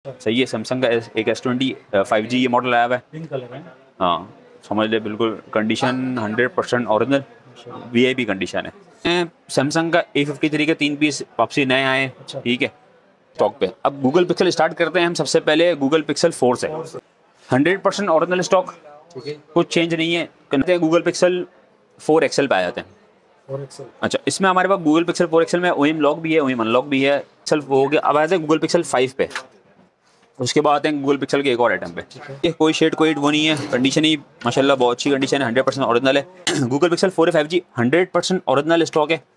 सही है। सैमसंग का एक S20 5G ये मॉडल आया हुआ है। पिंक कलर है। हाँ, समझ ले, बिल्कुल कंडीशन 100% ओरिजिनल VIP कंडीशन है। सैमसंग का A53 के 3 पीस वापसी नए आए हैं, अच्छा। ठीक है, स्टॉक पे। अब गूगल पिक्सल स्टार्ट करते हैं हम सबसे पहले गूगल पिक्सल 4 से। 100% ओरिजिनल स्टॉक, ठीक है। कुछ चेंज नहीं है। कहते हैं गूगल पिक्सल 4 XL पे आ जाते हैं। और एक्सेल। अच्छा, इसमें हमारे पास गूगल पिक्सल 4 XL में OEM लॉक भी है, OEM अनलॉक भी है। पिक्सल हो गया। अब आते हैं गूगल पिक्सल 5 पे। उसके बाद आते हैं गूगल पिक्सल के एक और आइटम पे। ये कोई शेड कोई वो नहीं है, कंडीशन ही माशाल्लाह बहुत अच्छी कंडीशन है, 100% ओरिजिनल है। Google Pixel 4 5G 100% original stock है,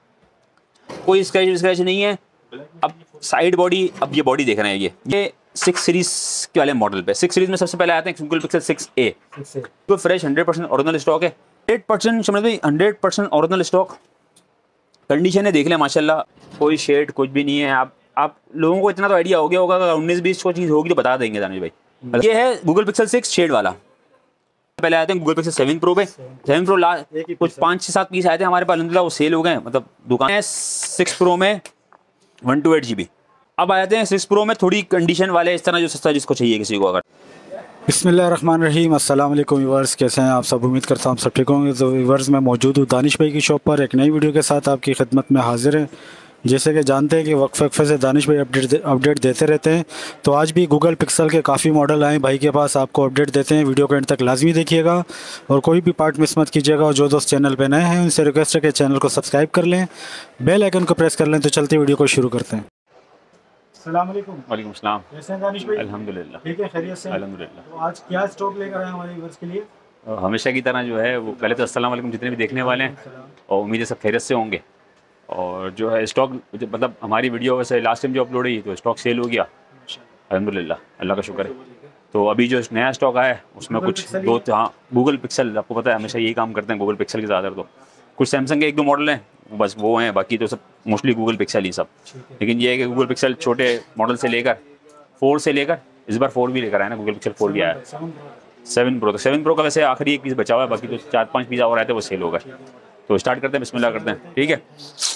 कोई स्क्रैच नहीं है। अब साइड बॉडी, अब ये बॉडी देख रहे हैं, ये 6 सीरीज के वाले मॉडल पे। 6 सीरीज में सबसे पहले आते हैं गूगल पिक्सल 6A, तो फ्रेश 100% ओरिजिनल स्टॉक है। 100% समझ लो 100% ओरिजिनल स्टॉक कंडीशन है, देख लें माशाल्लाह, कोई शेड कुछ भी नहीं है। आप लोगों को इतना तो आइडिया हो गया होगा, अगर 19-20 को चीज़ होगी तो बता देंगे दानिश भाई। ये है गूगल पिक्सल 6 शेड वाला। पहले आते हैं गूगल पिक्सल 7 प्रो पे। 7 प्रो कुछ 5-6-7 पीस आए थे हमारे पास, अल्हम्दुलिल्लाह वो सेल हो गए, मतलब दुकान है। 6 प्रो में 128 GB। अब आ जाते हैं 6 प्रो में थोड़ी कंडीशन वाले, इस तरह जो सस्ता जिसको चाहिए किसी को। अगर बिस्मिल्लाहिर्रहमानिर्रहीम, अस्सलाम वालेकुम व्यूअर्स, कैसे हैं आप सब? उम्मीद करता हूँ आप सब ठीक होंगे। तो व्यूअर्स, मैं मौजूद हूँ दानिश भाई की शॉप पर, एक नई वीडियो के साथ आपकी खिदमत में हाजिर है। जैसे कि जानते हैं कि वक्फे वक्फे से दानिश भाई अपडेट देते रहते हैं, तो आज भी गूगल पिक्सल के काफ़ी मॉडल आए भाई के पास, आपको अपडेट देते हैं। वीडियो को एंड तक लाजमी देखिएगा और कोई भी पार्ट मिस मत कीजिएगा। और जो दोस्त चैनल पर नए हैं उनसे रिक्वेस्ट है कि चैनल को सब्सक्राइब कर लें, बेल आइकन को प्रेस कर लें। तो चलते वीडियो को शुरू करते हैं। अस्सलाम वालेकुम। वालेकुम सलाम। कैसे हैं दानिश भाई? अल्हम्दुलिल्लाह ठीक है, खैरियत से? अल्हम्दुलिल्लाह। तो आज क्या स्टॉक लेकर आए हमारे व्यूअर्स के लिए? हमेशा की तरह जो है वो, पहले तो अस्सलाम वालेकुम जितने भी देखने वाले हैं, और उम्मीद है सब खैरियत से होंगे। और जो है स्टॉक, मतलब हमारी वीडियो वैसे लास्ट टाइम जो अपलोड हुई तो स्टॉक सेल हो गया, अल्हम्दुलिल्लाह, अल्लाह का शुक्र है। तो अभी जो नया स्टॉक आया है उसमें गूगल कुछ पिक्सल दो, हाँ गूगल पिक्सल, आपको पता है हमेशा यही काम करते हैं गूगल पिक्सल के ज़्यादातर। तो कुछ सैमसंग के 1-2 मॉडल हैं, बस वो हैं, बाकी तो सब मोस्टली गूगल पिक्सल ही सब। लेकिन ये है कि गूगल पिक्सल छोटे मॉडल से लेकर 4 से लेकर, इस बार 4 भी लेकर आया ना, गूगल पिक्सल 4 भी आया है। 7 प्रो, तो 7 प्रो का वैसे आखिरी एक पीस बचा हुआ है, बाकी तो 4-5 पीस और आए थे वो सेल हो गए। तो स्टार्ट करते हैं, बिस्मिल्लाह करते हैं, ठीक है।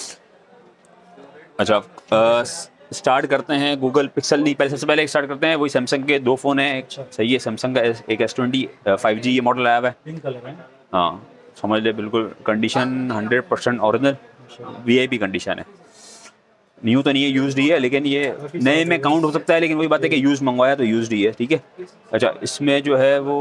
अच्छा, स्टार्ट करते हैं गूगल पिक्सल, नहीं पहले सबसे पहले स्टार्ट करते हैं वही सैमसंग के 2 फ़ोन हैं। सही है, सैमसंग का एक S20 5G ये मॉडल आया हुआ है। पिंक कलर है। हाँ, समझ ले, बिल्कुल कंडीशन 100% ओरिजिनल VIP कंडीशन है। न्यू तो नहीं है, यूज्ड ही है, लेकिन ये नए में काउंट हो सकता है, लेकिन वही बात है कि यूज मंगवाया तो यूज्ड ही है, ठीक है। अच्छा, इसमें जो है वो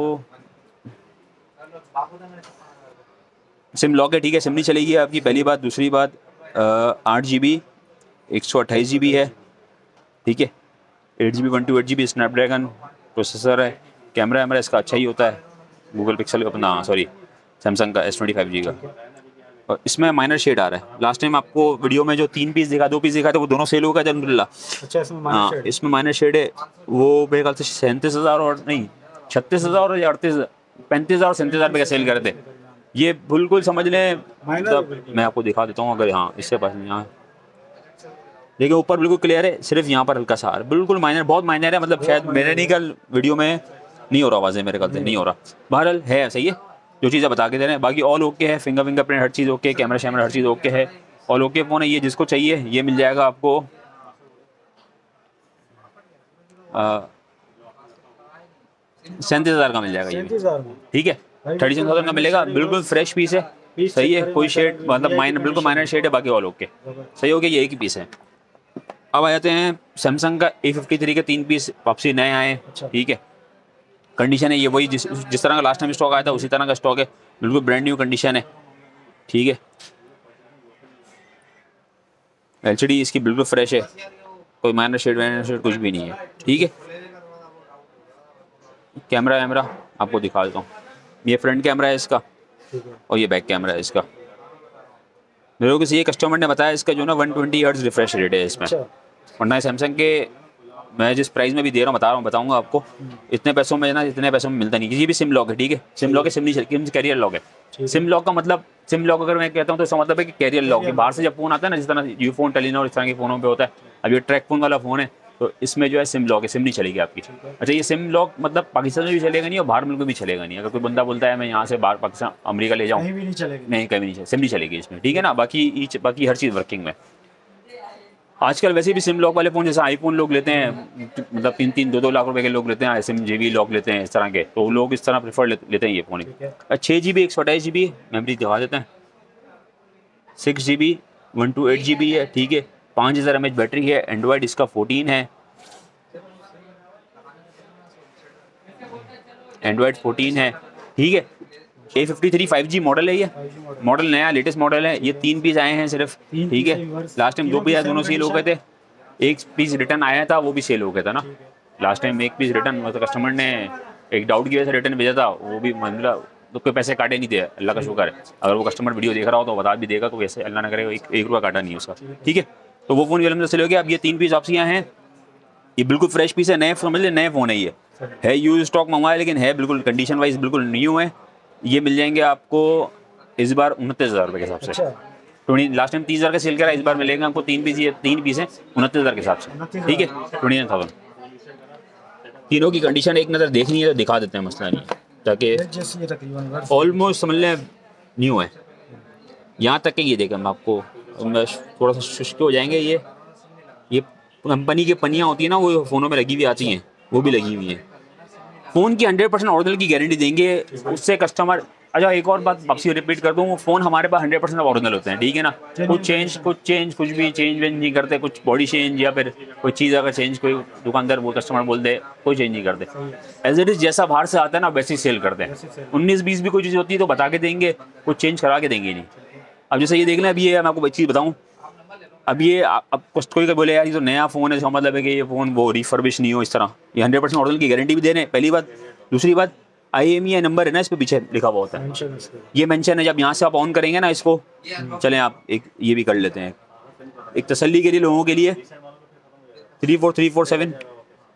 सिम लॉक है, ठीक है, सिम नहीं चलेगी आपकी, पहली बात। दूसरी बात, 8 GB 128 GB है, ठीक है। 8 GB 128 GB स्नैपड्रैगन प्रोसेसर है। कैमरा वैमरा इसका अच्छा ही होता है, गूगल पिक्सल अपना, सॉरी सैमसंग का S20 5G का। और इसमें माइनर शेड आ रहा है। लास्ट टाइम आपको वीडियो में जो 3 पीस दिखा, 2 पीस दिखा थे, वो दोनों सेल हो गए अल्हम्दुलिल्लाह। अच्छा, इसमें हाँ, माइनर शेड। इसमें माइनर शेड है, वो मेरे ख्याल से 37,000 और नहीं 36,000 या 35,000 और 37,000 रुपये का सेल कर रहे थे। ये बिल्कुल समझ लें, मतलब मैं आपको दिखा देता हूँ, अगर हाँ इससे पास यहाँ देखिए, ऊपर बिल्कुल क्लियर है, सिर्फ यहाँ पर हल्का सा आ रहा है, बिल्कुल माइनर, बहुत माइनर है, मतलब शायद मेरे नहीं, कल वीडियो में नहीं हो रहा, आवाज़ है मेरे ख्याल से नहीं हो रहा। बहरहाल है, सही है, जो चीज़ें बता के दे रहे हैं। बाकी ऑल ओके है, फिंगरप्रिंट हर चीज़ ओके, कैमरा शैमरा हर चीज़ ओके है, ऑल ओके फ़ोन है। ये जिसको चाहिए ये मिल जाएगा आपको 37,000 का मिल जाएगा ये भी, 37,000 में। ठीक है। 37,000 का मिलेगा, बिल्कुल फ्रेश पीस है, सही है, कोई शेड मतलब माइनर, बिल्कुल माइनर शेड है, बाकी ऑल ओके, सही हो गया, ये एक ही पीस है। अब आ जाते हैं सैमसंग का A53 के 3 पीस वापसी नए आए, ठीक है। कंडीशन है ये वही, जिस तरह का लास्ट टाइम स्टॉक आया था उसी तरह का स्टॉक है, बिल्कुल ब्रांड न्यू कंडीशन है, ठीक है। LCD इसकी बिल्कुल फ्रेश है, कोई माइनर शेड कुछ भी नहीं है, ठीक है। कैमरा वैमरा आपको दिखा देता हूँ, ये फ्रंट कैमरा है इसका और ये बैक कैमरा है इसका। मेरे को किसी एक कस्टमर ने बताया इसका जो ना 120 हर्ट्ज रिफ्रेश रेट है इसमें, वरना सैमसंग के मैं जिस प्राइस में भी दे रहा हूँ बताऊंगा आपको, इतने पैसों में ना, इतने पैसों में मिलता नहीं। किसी भी सिम लॉक है, ठीक है, सिम लॉक है, सिम नहीं, कैरियर लॉक है। सिम लॉक का मतलब, सिम लॉक अगर मैं कहता हूँ तो इसका मतलब है कि कैरियर लॉक है। बाहर से जब फोन आता है ना, जिस तरह यू फोन, टेलीनॉर, इस तरह के फोनों पे होता है, अब ये ट्रैक फोन वाला फोन है, तो इसमें जो है सिम लॉक है, सिम नहीं चलेगी आपकी। अच्छा, ये सिम लॉक मतलब पाकिस्तान में भी चलेगा नहीं और बाहर मुल्क में भी चलेगा नहीं। अगर कोई बंदा बोलता है मैं यहाँ से बाहर पाकिस्तान अमेरिका ले जाऊँ, कहीं भी नहीं चलेगा, नहीं कहीं नहीं, सिम नहीं चलेगी इसमें, ठीक है ना। बाकी हर चीज़ वर्किंग में। आजकल वैसे भी सिम लॉक वाले फ़ोन जैसे आईफोन लोग लेते हैं, मतलब 3-2 लाख रुपए के लोग लेते हैं, सिम JB लॉक लेते हैं इस तरह के, तो लोग इस तरह प्रेफर लेते हैं ये फ़ोन। 6 GB 128 GB मेमोरी दिखा देते हैं, 6 GB 128 GB है, ठीक है। 5000 mAh बैटरी है, एंड्रॉयड इसका 14 है, एंड्रॉयड 14 है, ठीक है। A53 5G मॉडल है, ये मॉडल नया लेटेस्ट मॉडल है। ये 3 पीस आए हैं सिर्फ, ठीक है। लास्ट टाइम 2 पीस आए, दोनों सेल हो गए थे। एक पीस रिटर्न आया था, वो भी सेल हो गया था ना लास्ट टाइम। एक पीस रिटर्न, मतलब कस्टमर ने एक डाउट की वजह से रिटर्न भेजा था, वो भी मतलब तो कोई पैसे काटे नहीं थे, अल्लाह का शुक्र है। अगर वो कस्टमर वीडियो देख रहा हो तो बता भी देगा, कोई ऐसे अल्लाह ना करे एक रुपया काटा नहीं है उसका, ठीक है। तो वो फ़ोन भी अलहमदिल्ला सेल हो गया। अब ये 3 पीस आपसे यहाँ हैं, ये बिल्कुल फ्रेश पीस है, नए समझ ले, नए फ़ोन है। ये है यूज स्टॉक मंगवाया, लेकिन है बिल्कुल कंडीशन वाइज बिल्कुल न्यू है। ये मिल जाएंगे आपको इस बार 29,000 रुपये के हिसाब से। 20 लास्ट टाइम 30,000 का सेल करा, इस बार मिलेगा आपको 3 पीस, ये 3 पीस है 29,000 के हिसाब से, ठीक है। 29,000। तीनों की कंडीशन एक नज़र देखनी है तो दिखा देते हैं, मसला नहीं है, ताकि ऑलमोस्ट समझ लें न्यू है। यहाँ तक कि ये देखें, हम आपको थोड़ा सा शुष्क हो जाएंगे। ये कंपनी की पनियाँ होती है ना, वो फ़ोनों में लगी हुई आती हैं, वो भी लगी हुई हैं। फ़ोन की 100% ओरिजिनल की गारंटी देंगे, उससे कस्टमर। अच्छा, एक और बात वापसी रिपीट कर दूँ, वो फ़ोन हमारे पास 100% ओरिजिनल होते हैं, ठीक है ना। कुछ भी चेंज वेंज नहीं करते, कुछ बॉडी चेंज या फिर कोई चीज़ अगर चेंज कोई दुकानदार वो कस्टमर बोल दे, कोई चेंज नहीं करते। एज इट इज़ जैसा बाहर से आता है ना वैसे ही सेल करते हैं। 19-20 भी कोई चीज़ होती है तो बता के देंगे, कुछ चेंज करा के देंगे नहीं। अब जैसे ये देख लें, अभी ये मैं आपको एक चीज़ बताऊँ, अब ये अब कोई का बोले यार ये तो नया फ़ोन है, इसका मतलब है कि ये फ़ोन वो रिफर्बिश नहीं हो इस तरह। ये 100% ओरिजिनल की गारंटी भी दे रहे हैं, पहली बात। दूसरी बात, IMEI नंबर है ना इस पे पीछे लिखा हुआ होता है, ये मेंशन है। जब यहाँ से आप ऑन करेंगे ना इसको, चलें आप एक ये भी कर लेते हैं एक तसल्ली के लिए लोगों के लिए। 34347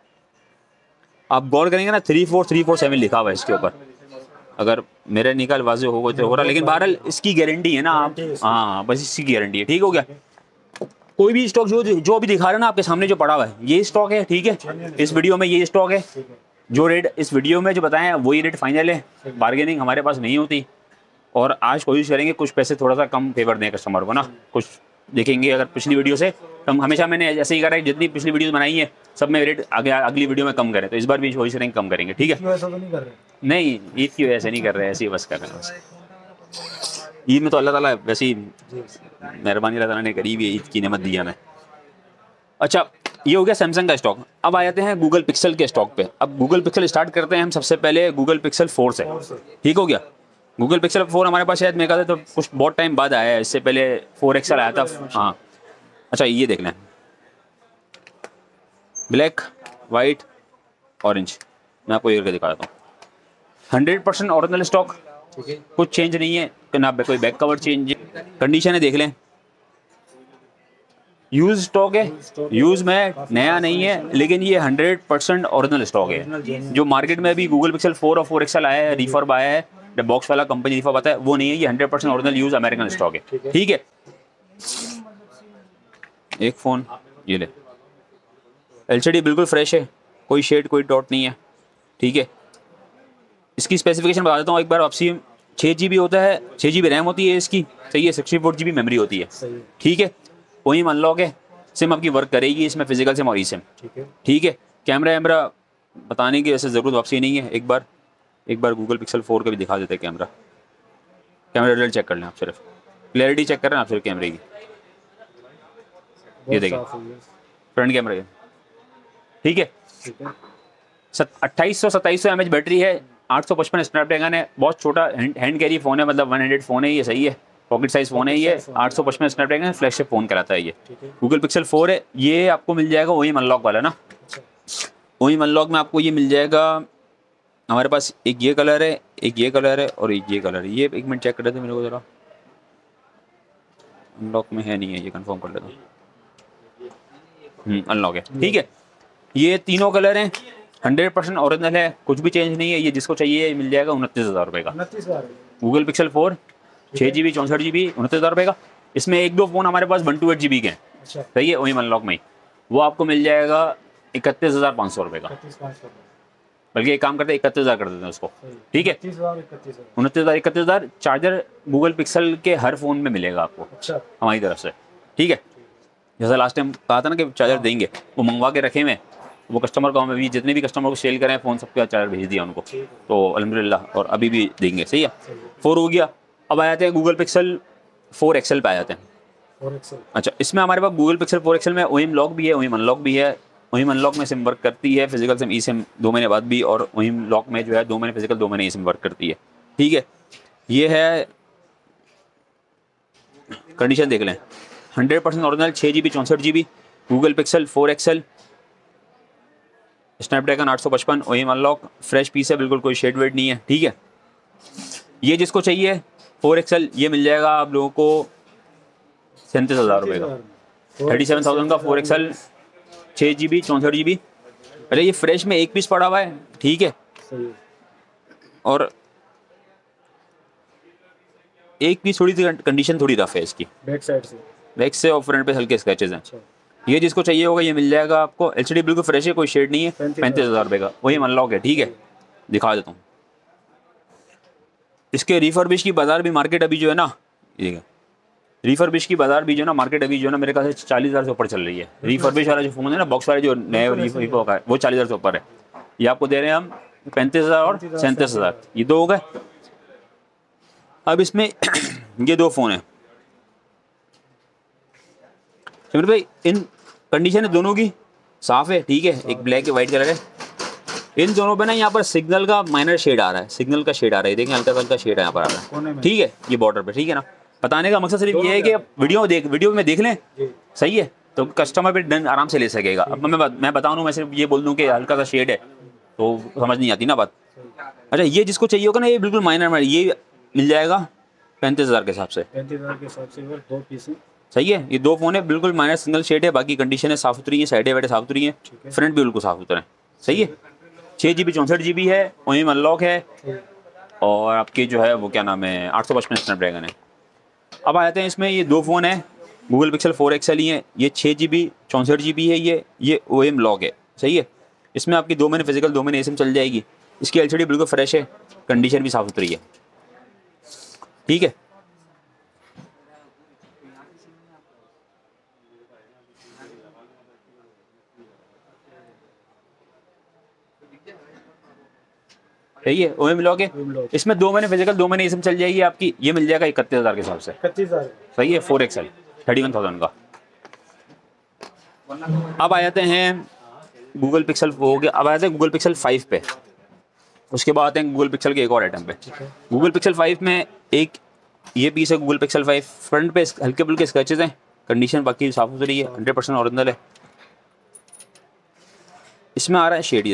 आप गौर करेंगे ना, 34347 लिखा हुआ है इसके ऊपर। अगर मेरा निकाल वाजे होगा तो हो रहा, लेकिन बहरहाल इसकी गारंटी है ना आप, हाँ बस इसकी गारंटी है, ठीक हो गया। कोई भी स्टॉक जो अभी दिखा रहे हैं ना आपके सामने जो पड़ा हुआ है, ये स्टॉक है, ठीक है। इस वीडियो में ये स्टॉक है, जो रेट इस वीडियो में जो बताएं वही रेट फाइनल है, बार्गेनिंग हमारे पास नहीं होती। और आज कोशिश करेंगे कुछ पैसे थोड़ा सा कम फेवर दें कस्टमर को ना, कुछ देखेंगे। अगर पिछली वीडियो से हम हमेशा मैंने ऐसे ही करा है, जितनी पिछली वीडियो बनाई है सब में रेट अगली वीडियो में कम करें, तो इस बार भी कोशिश करेंगे कम करेंगे, ठीक है। नहीं, ईद की वजह से नहीं कर रहे हैं, ऐसे ही बस कर रहे हैं बस। ईद में तो अल्लाह ताला वैसे ही मेहरबानी अल्लाह ताला ने करी हुई है, ईद की नेमत दी हमें। अच्छा, ये हो गया सैमसंग का स्टॉक। अब आ जाते हैं गूगल पिक्सल के स्टॉक पे। अब गूगल पिक्सल स्टार्ट करते हैं हम सबसे पहले गूगल पिक्सल 4 से, ठीक हो गया। गूगल पिक्सल 4 हमारे पास शायद मेरे ख्याल से तो कुछ बहुत टाइम बाद आया है, इससे पहले 4XL आया था, हाँ। अच्छा, ये देख लें, ब्लैक, वाइट, ऑरेंज, मैं आपको ये करके दिखा देता हूँ। 100% ओरिजिनल स्टॉक, कुछ चेंज नहीं है ना, कोई बैक कवर चेंज, कंडीशन है देख लें। यूज स्टॉक है, यूज में नया नहीं है, लेकिन ये 100% ओरिजिनल स्टॉक है। जो मार्केट में अभी गूगल पिक्सल 4 और 4XL आया है, रिफर्ब आया है, जब बॉक्स वाला कंपनी रिफर्ब आता है, वो नहीं है, ये 100% ओरिजिनल यूज अमेरिकन स्टॉक है, ठीक है। एक फ़ोन ये ले, LCD बिल्कुल फ्रेश है, कोई शेड कोई डॉट नहीं है, ठीक है। इसकी स्पेसिफिकेशन बता देता हूँ एक बार आपसी। 6 GB होता है, 6 GB रैम होती है इसकी, सही है। 64 GB मेमोरी होती है, ठीक है। वही अनलॉक है, सिम आपकी वर्क करेगी इसमें, फिजिकल सिम और ई सिम, ठीक है। कैमरा वैमरा बताने की वैसे ज़रूरत वापसी नहीं है। एक बार गूगल पिक्सल 4 का भी दिखा देते हैं कैमरा रिजल्ट चेक कर लें आप, सिर्फ क्लैरिटी चेक कर रहे हैं आप सिर्फ कैमरे की। ये देखिए फ्रंट कैमरा, ठीक है। 2800-2700 mAh बैटरी है, 855 स्नैपड्रैगन है, बहुत छोटा हैंड कैरी फ़ोन है, मतलब 1 हैंडेड फ़ोन है ये, सही है। पॉकेट साइज फ़ोन है ये, 855 स्नैपड्रैगन फ्लैगशिप फ़ोन कहलाता है ये। गूगल पिक्सल 4 है, ये आपको मिल जाएगा वही अनलॉक वाला ना, वही अनलॉक में आपको ये मिल जाएगा। हमारे पास एक ये कलर है, एक ये कलर है और एक ये कलर है। ये एक मिनट चेक कर लेते मेरे को ज़रा, अनलॉक में है नहीं है, ये कंफर्म कर लेता हूँ। अनलॉक है, ठीक है। ये तीनों कलर हैं, 100% ओरिजिनल है, कुछ भी चेंज नहीं है। ये जिसको चाहिए मिल जाएगा 29,000 रुपये का। गूगल पिक्सल 4 6 GB 64 GB 29,000 रुपये का। इसमें एक दो फ़ोन हमारे पास 128 GB के हैं, सही है, वही अनलॉक में ही। वो आपको मिल जाएगा 31,500 रुपये का। बल्कि एक काम करते हैं 31,000 कर देते हैं उसको, ठीक है। 29,000 चार्जर गूगल पिक्सल के हर फ़ोन में मिलेगा आपको हमारी तरफ से, ठीक है। जैसा लास्ट टाइम कहा था ना कि चार्जर देंगे, वो मंगवा के रखे हुए हैं, वो कस्टमर को, हमें भी जितने भी कस्टमर को सेल करें फ़ोन सबके साथ चार्जर भेज दिया उनको, तो अल्हम्दुलिल्लाह, और अभी भी देंगे। सही है, 4 हो गया। अब आ जाते हैं गूगल पिक्सल 4 एक्सेल पे आ जाते हैं। अच्छा, इसमें हमारे पास गूगल पिक्सल 4 एक्सेल में ओएम लॉक भी है, ओएम अनलॉक भी है। ओएम अनलॉक में सिम वर्क करती है, फिजिकल सिम, ई सिम 2 महीने बाद भी, और ओएम लॉक में जो है 2 महीने फिजिकल 2 महीने ई सिम वर्क करती है। ठीक है, ये है कंडीशन, देख लें। 100% original, 6 GB 64 GB Google Pixel 4 XL, Snapdragon 855, OEM unlock, fresh piece है, बिल्कुल कोई शेड वेड नहीं है। ठीक है, ये जिसको चाहिए 4 एक्सेल, ये मिल जाएगा आप लोगों को 37,000 रुपये का, 37,000 का 4 एक्सेल, 6 GB 64 GB। अरे ये फ्रेश में एक पीस पड़ा हुआ है। ठीक है, और एक पीस, थोड़ी सी कंडीशन थोड़ी रफ है इसकी, बैक से और फ्रंट पे हल्के स्क्रैचेस हैं। ये जिसको चाहिए होगा ये मिल जाएगा आपको। एलसीडी बिल्कुल फ्रेश है, कोई शेड नहीं है, 35,000 रुपये का, वही अनलॉक है। ठीक है, दिखा देता हूँ। इसके रिफर्बिश की बाजार भी मार्केट अभी जो है ना, ये रिफर्बिश की बाजार भी जो है ना, मार्केट अभी जो है ना, मेरे ख्याल से 40,000 से ऊपर चल रही है। रिफर्बिश वाला जो फोन है ना, बॉक्स वाले जो नए रिफर्बिश का है, वो 40,000 से ऊपर है। ये आपको दे रहे हैं हम 35,000 और 37,000, ये 2 हो गए। अब इसमें ये 2 फ़ोन हैं सिमर भाई, इन कंडीशन है दोनों की साफ़ है। ठीक है, एक ब्लैक वाइट कलर है, इन दोनों पे ना यहाँ पर सिग्नल का माइनर शेड आ रहा है, सिग्नल का शेड आ रहा है, देखें हल्का हल्का शेड है यहाँ पर आ रहा है। ठीक है, ये बॉर्डर पे। ठीक है ना, बताने का मकसद सिर्फ ये है कि वीडियो में देख लें, सही है, तो कस्टमर पे डन आराम से ले सकेगा। अब मैं बताऊँ, मैं सिर्फ ये बोल दूँ कि हल्का सा शेड है तो समझ नहीं आती ना बात। अच्छा, ये जिसको चाहिए होगा ना, ये बिल्कुल माइनर, ये मिल जाएगा 35,000 के हिसाब से। 35,000 के हिसाब से 2 पीस। सही है, ये 2 फ़ोन है, बिल्कुल माइनर सिंगल शेड है, बाकी कंडीशन है साफ सुथरी है, साइडें वाइडें साफ सुथरी है, फ्रंट भी बिल्कुल साफ सुथरा है। सही है, 6 GB 64 GB है, ओएम अनलॉक है, और आपकी जो है वो क्या नाम है, 855 स्नैपड्रैगन है। अब आ जाते हैं इसमें, ये 2 फ़ोन है गूगल पिक्सल 4 एक्सेल ही है, ये 6 GB 64 GB है, ये ओएम लॉक है। सही है, इसमें आपकी 2 महीने फिजिकल 2 महीने एसिम चल जाएगी। इसकी एलसीडी बिल्कुल फ्रेश है, कंडीशन भी साफ सुथरी है। ठीक है, सही है, ओएम लॉक है, इसमें 2 महीने फिजिकल 2 महीने एसिम चल जाएगी आपकी। ये मिल जाएगा 31,000 के हिसाब से। 31,000। सही है, 4 एक्सेल 31,000 का। अब आ जाते हैं गूगल पिक्सल, हो गया। अब आ जाते हैं गूगल पिक्सल 5 पे, उसके बाद आते हैं गूगल पिक्सल के एक और आइटम पे। गूगल पिक्सल 5 में एक ये पीस है गूगल पिक्सल 5, फ्रंट पे हल्के फुल्के स्क्रैचेस हैं, कंडीशन बाकी साफ सुथरी है, 100% ओरिजिनल है। इसमें आ रहा है शेड, ये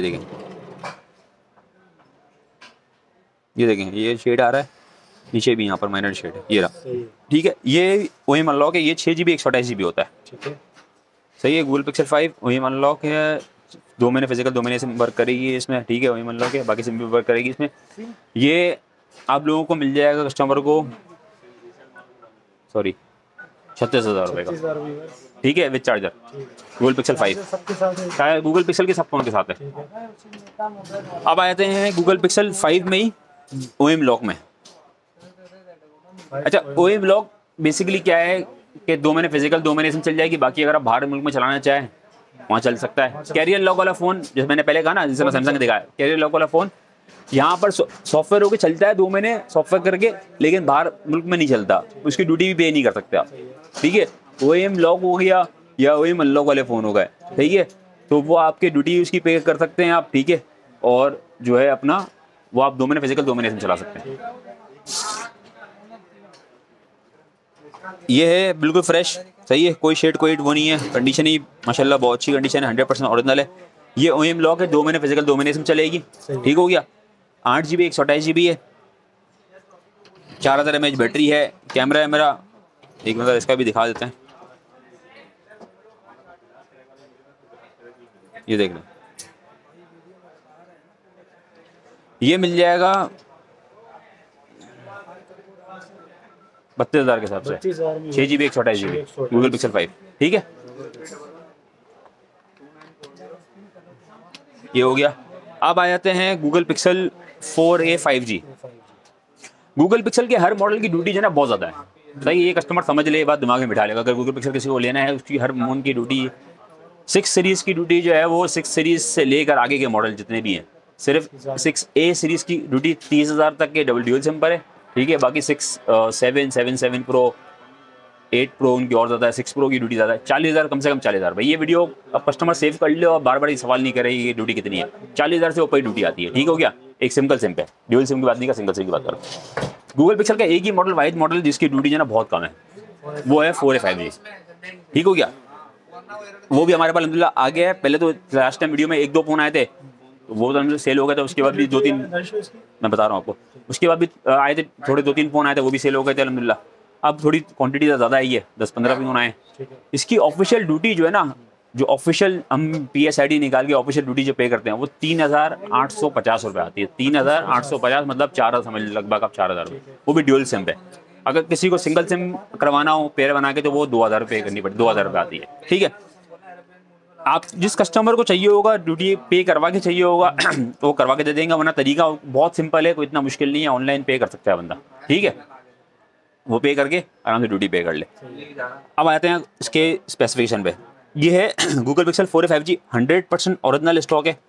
देखें, ये शेड आ रहा है, नीचे भी यहाँ पर माइनर शेड है, ये रहा। ठीक है, ये ओएम अनलॉक है, ये 6 GB 128 GB होता है। ठीक है, सही है, गूगल पिक्सल 5 ओएम अनलॉक है, 2 महीने फिजिकल 2 महीने सिम वर्क करेगी इसमें। ठीक है, ओएम अनलॉक है, बाकी सिम भी वर्क करेगी इसमें। ये आप लोगों को मिल जाएगा कस्टमर को, सॉरी, 36,000 रुपये का। ठीक है, विद चार्जर, गूगल पिक्सल 5 शायद गूगल पिक्सल के सब फोन के साथ है। अब आ जाते हैं गूगल पिक्सल 5 में ही ओएम लॉक में। अच्छा, ओएम लॉक बेसिकली क्या है कि 2 महीने फिजिकल 2 महीने सिम चल जाएगी, बाकी अगर आप बाहर मुल्क में चलाना चाहें वहाँ चल सकता है। कैरियर लॉक वाला फ़ोन, जैसे मैंने पहले कहा ना, जैसे मैं सैमसंग दिखाया, कैरियर लॉक वाला फ़ोन यहाँ पर सॉफ्टवेयर होकर चलता है 2 महीने सॉफ्टवेयर करके, लेकिन बाहर मुल्क में नहीं चलता, उसकी ड्यूटी भी पे नहीं कर सकते आप। ठीक है, ओएम लॉक हो गया या ओएम अनलॉक वाले फ़ोन हो गए, ठीक है, तो वो आपके ड्यूटी उसकी पे कर सकते हैं आप। ठीक है, और जो है अपना वो आप 2 महीने फिजिकल 2 महीने सिम चला सकते हैं। ये है बिल्कुल फ्रेश, सही है, कोई शेड कोई वो नहीं है, कंडीशन ही माशाल्लाह बहुत अच्छी कंडीशन है, 100% ओरिजिनल है। ये ओएम लॉक है, 2 महीने फिजिकल 2 महीने सिम चलेगी। ठीक हो गया, 8 GB 128 GB है, 4000 mAh बैटरी है, कैमरा है मेरा, एक मिनट इसका भी दिखा देते हैं, ये देख लें, ये मिल जाएगा 32,000 के हिसाब से, 6 GB 128 GB गूगल पिक्सल 5। ठीक है, ये हो गया। अब आ जाते हैं Google pixel 4a 5G। Google pixel के हर मॉडल की ड्यूटी जो है ना बहुत ज़्यादा है, सही है, ये कस्टमर समझ ले, ये बात दिमाग में बिठा लेगा। अगर गूगल पिक्सल किसी को लेना है, उसकी हर फ़ोन की ड्यूटी 6 सीरीज़ की ड्यूटी जो है वो 6 सीरीज़ से लेकर आगे के मॉडल जितने भी हैं, सिर्फ 6A सीरीज़ की ड्यूटी 30,000 तक के डबल ड्यूल सिम पर है। ठीक है, बाकी 7 प्रो 8 प्रो उनकी और ज़्यादा है, 6 प्रो की ड्यूटी ज़्यादा है। 40,000 कम से कम 40,000 भाई। ये वीडियो अब कस्टमर सेव कर ले और बार बार ये सवाल नहीं करे ये ड्यूटी कितनी है। 40,000 से ऊपर ही ड्यूटी आती है। ठीक हो गया, एक सिंगल सिम पे, ड्यूल सिम की बात नहीं कर, सिंगल सिम की बात कर। गूगल पिक्सल का एक ही मॉडल, वाइड मॉडल, जिसकी ड्यूटी जो है ना बहुत कम है, वो है 4A 5G। ठीक हो गया, वो भी हमारे पास अलहमदिल्ला आ गया है। पहले तो लास्ट टाइम वीडियो में 1-2 फ़ोन आए थे, तो वो तो सेल हो गए थे। उसके बाद भी 2-3, मैं बता रहा हूँ आपको, उसके बाद भी आए थे थोड़े 2-3 फ़ोन आए थे, वो भी सेल हो गए थे अलहमदिल्ला। अब थोड़ी क्वांटिटी ज़्यादा आई है, 10-15 फ़ोन आए। इसकी ऑफिशियल ड्यूटी जो है ना, जो ऑफिशियल हम PSID निकाल के ऑफिशियल ड्यूटी जो पे करते हैं, वो 3,850 रुपये आती है। 3,850 मतलब 4,000 समझ लगभग, आप 4,000 रुपये, वो भी ड्यूल सिम पे। अगर किसी को सिंगल सिम करवाना हो पेयर बना के, तो वो 2,000 रुपये करनी पड़ती, 2,000 रुपये आती है। ठीक है, आप जिस कस्टमर को चाहिए होगा ड्यूटी पे करवा के चाहिए होगा वो करवा के दे देंगे, वरना तरीका बहुत सिंपल है, कोई इतना मुश्किल नहीं है, ऑनलाइन पे कर सकता है बंदा। ठीक है, वो पे करके आराम से ड्यूटी पे कर ले। अब आते हैं इसके स्पेसिफिकेशन पे। ये है Google pixel 4A 5G, 100% original stock है।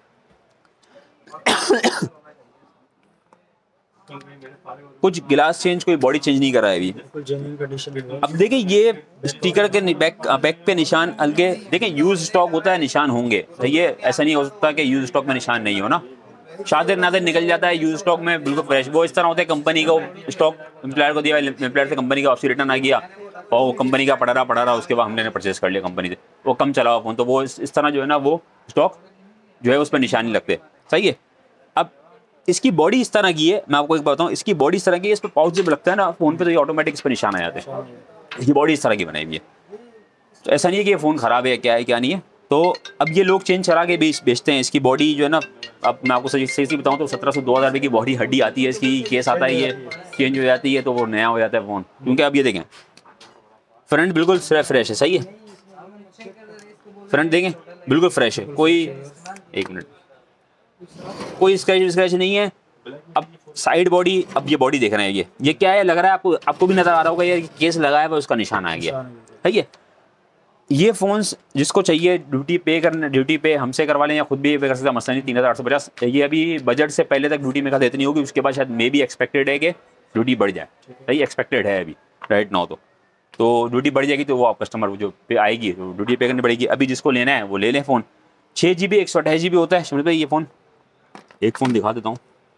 कुछ गिलास चेंज, कोई बॉडी चेंज नहीं करा है अभी। अब देखिए, ये स्टिकर के बैक पे निशान हल्के देखें, यूज स्टॉक होता है, निशान होंगे। तो ये ऐसा नहीं हो सकता कि यूज स्टॉक में निशान नहीं हो ना, शादिर नादिर निकल जाता है। यूज स्टॉक में बिल्कुल फ्रेश, वो इस तरह होता है कंपनी का स्टॉक एम्प्लॉयर को दिया, एम्प्लॉयर से कंपनी का वापसी रिटर्न आ गया, और वो कंपनी का पड़ा रहा, उसके बाद हमने परचेस कर लिया कंपनी से, वो कम चला हुआ फोन, तो वो इस तरह जो है ना, वो स्टॉक जो है उस पर निशान नहीं लगते। सही है, अब इसकी बॉडी इस तरह की है, मैं आपको एक बताऊं, इसकी बॉडी इस तरह की है, इस पर पाउच जब लगता है ना फोन पे, तो ये ऑटोमेटिक इस पर निशान आ जाते हैं। इसकी बॉडी इस तरह की बनाई हुई है, तो ऐसा नहीं है कि ये फ़ोन ख़राब है, क्या है क्या नहीं है। तो अब ये लोग चेंज करा के बेचते हैं। इसकी बॉडी जो है ना, अब मैं आपको सही बताऊं तो 1,700-2,000 रुपये की बॉडी हड्डी आती है इसकी, केस आता है, ये चेंज हो जाती है, तो वो नया हो जाता है फ़ोन। क्योंकि अब ये देखें, फ्रंट बिल्कुल फ्रेश है। सही है, फ्रंट देखें बिल्कुल फ्रेश है, कोई, एक मिनट, कोई स्क्रैच नहीं है। अब साइड बॉडी, अब ये बॉडी देख रहे हैं, ये क्या है, लग रहा है आपको भी नजर आ रहा होगा, ये केस लगाया हुआ उसका निशान आ गया। सही है, ये फ़ोन्स जिसको चाहिए ड्यूटी पे हमसे करवा लें या खुद भी पे कर सकता है, मसला नहीं। 3,850 ये अभी बजट से पहले तक ड्यूटी मेरे ख्याल इतनी होगी, उसके बाद शायद मे भी एक्सपेक्टेड है कि ड्यूटी बढ़ जाए। सही, एक्सपेक्टेड है अभी राइट नाउ, तो ड्यूटी बढ़ जाएगी, तो वो आप कस्टमर जो पे आएगी तो ड्यूटी पे करनी पड़ेगी। अभी जिसको लेना है वो ले लें फ़ोन। 6GB 128GB होता है शमिल भाई ये फ़ोन। एक फ़ोन दिखा देता हूँ,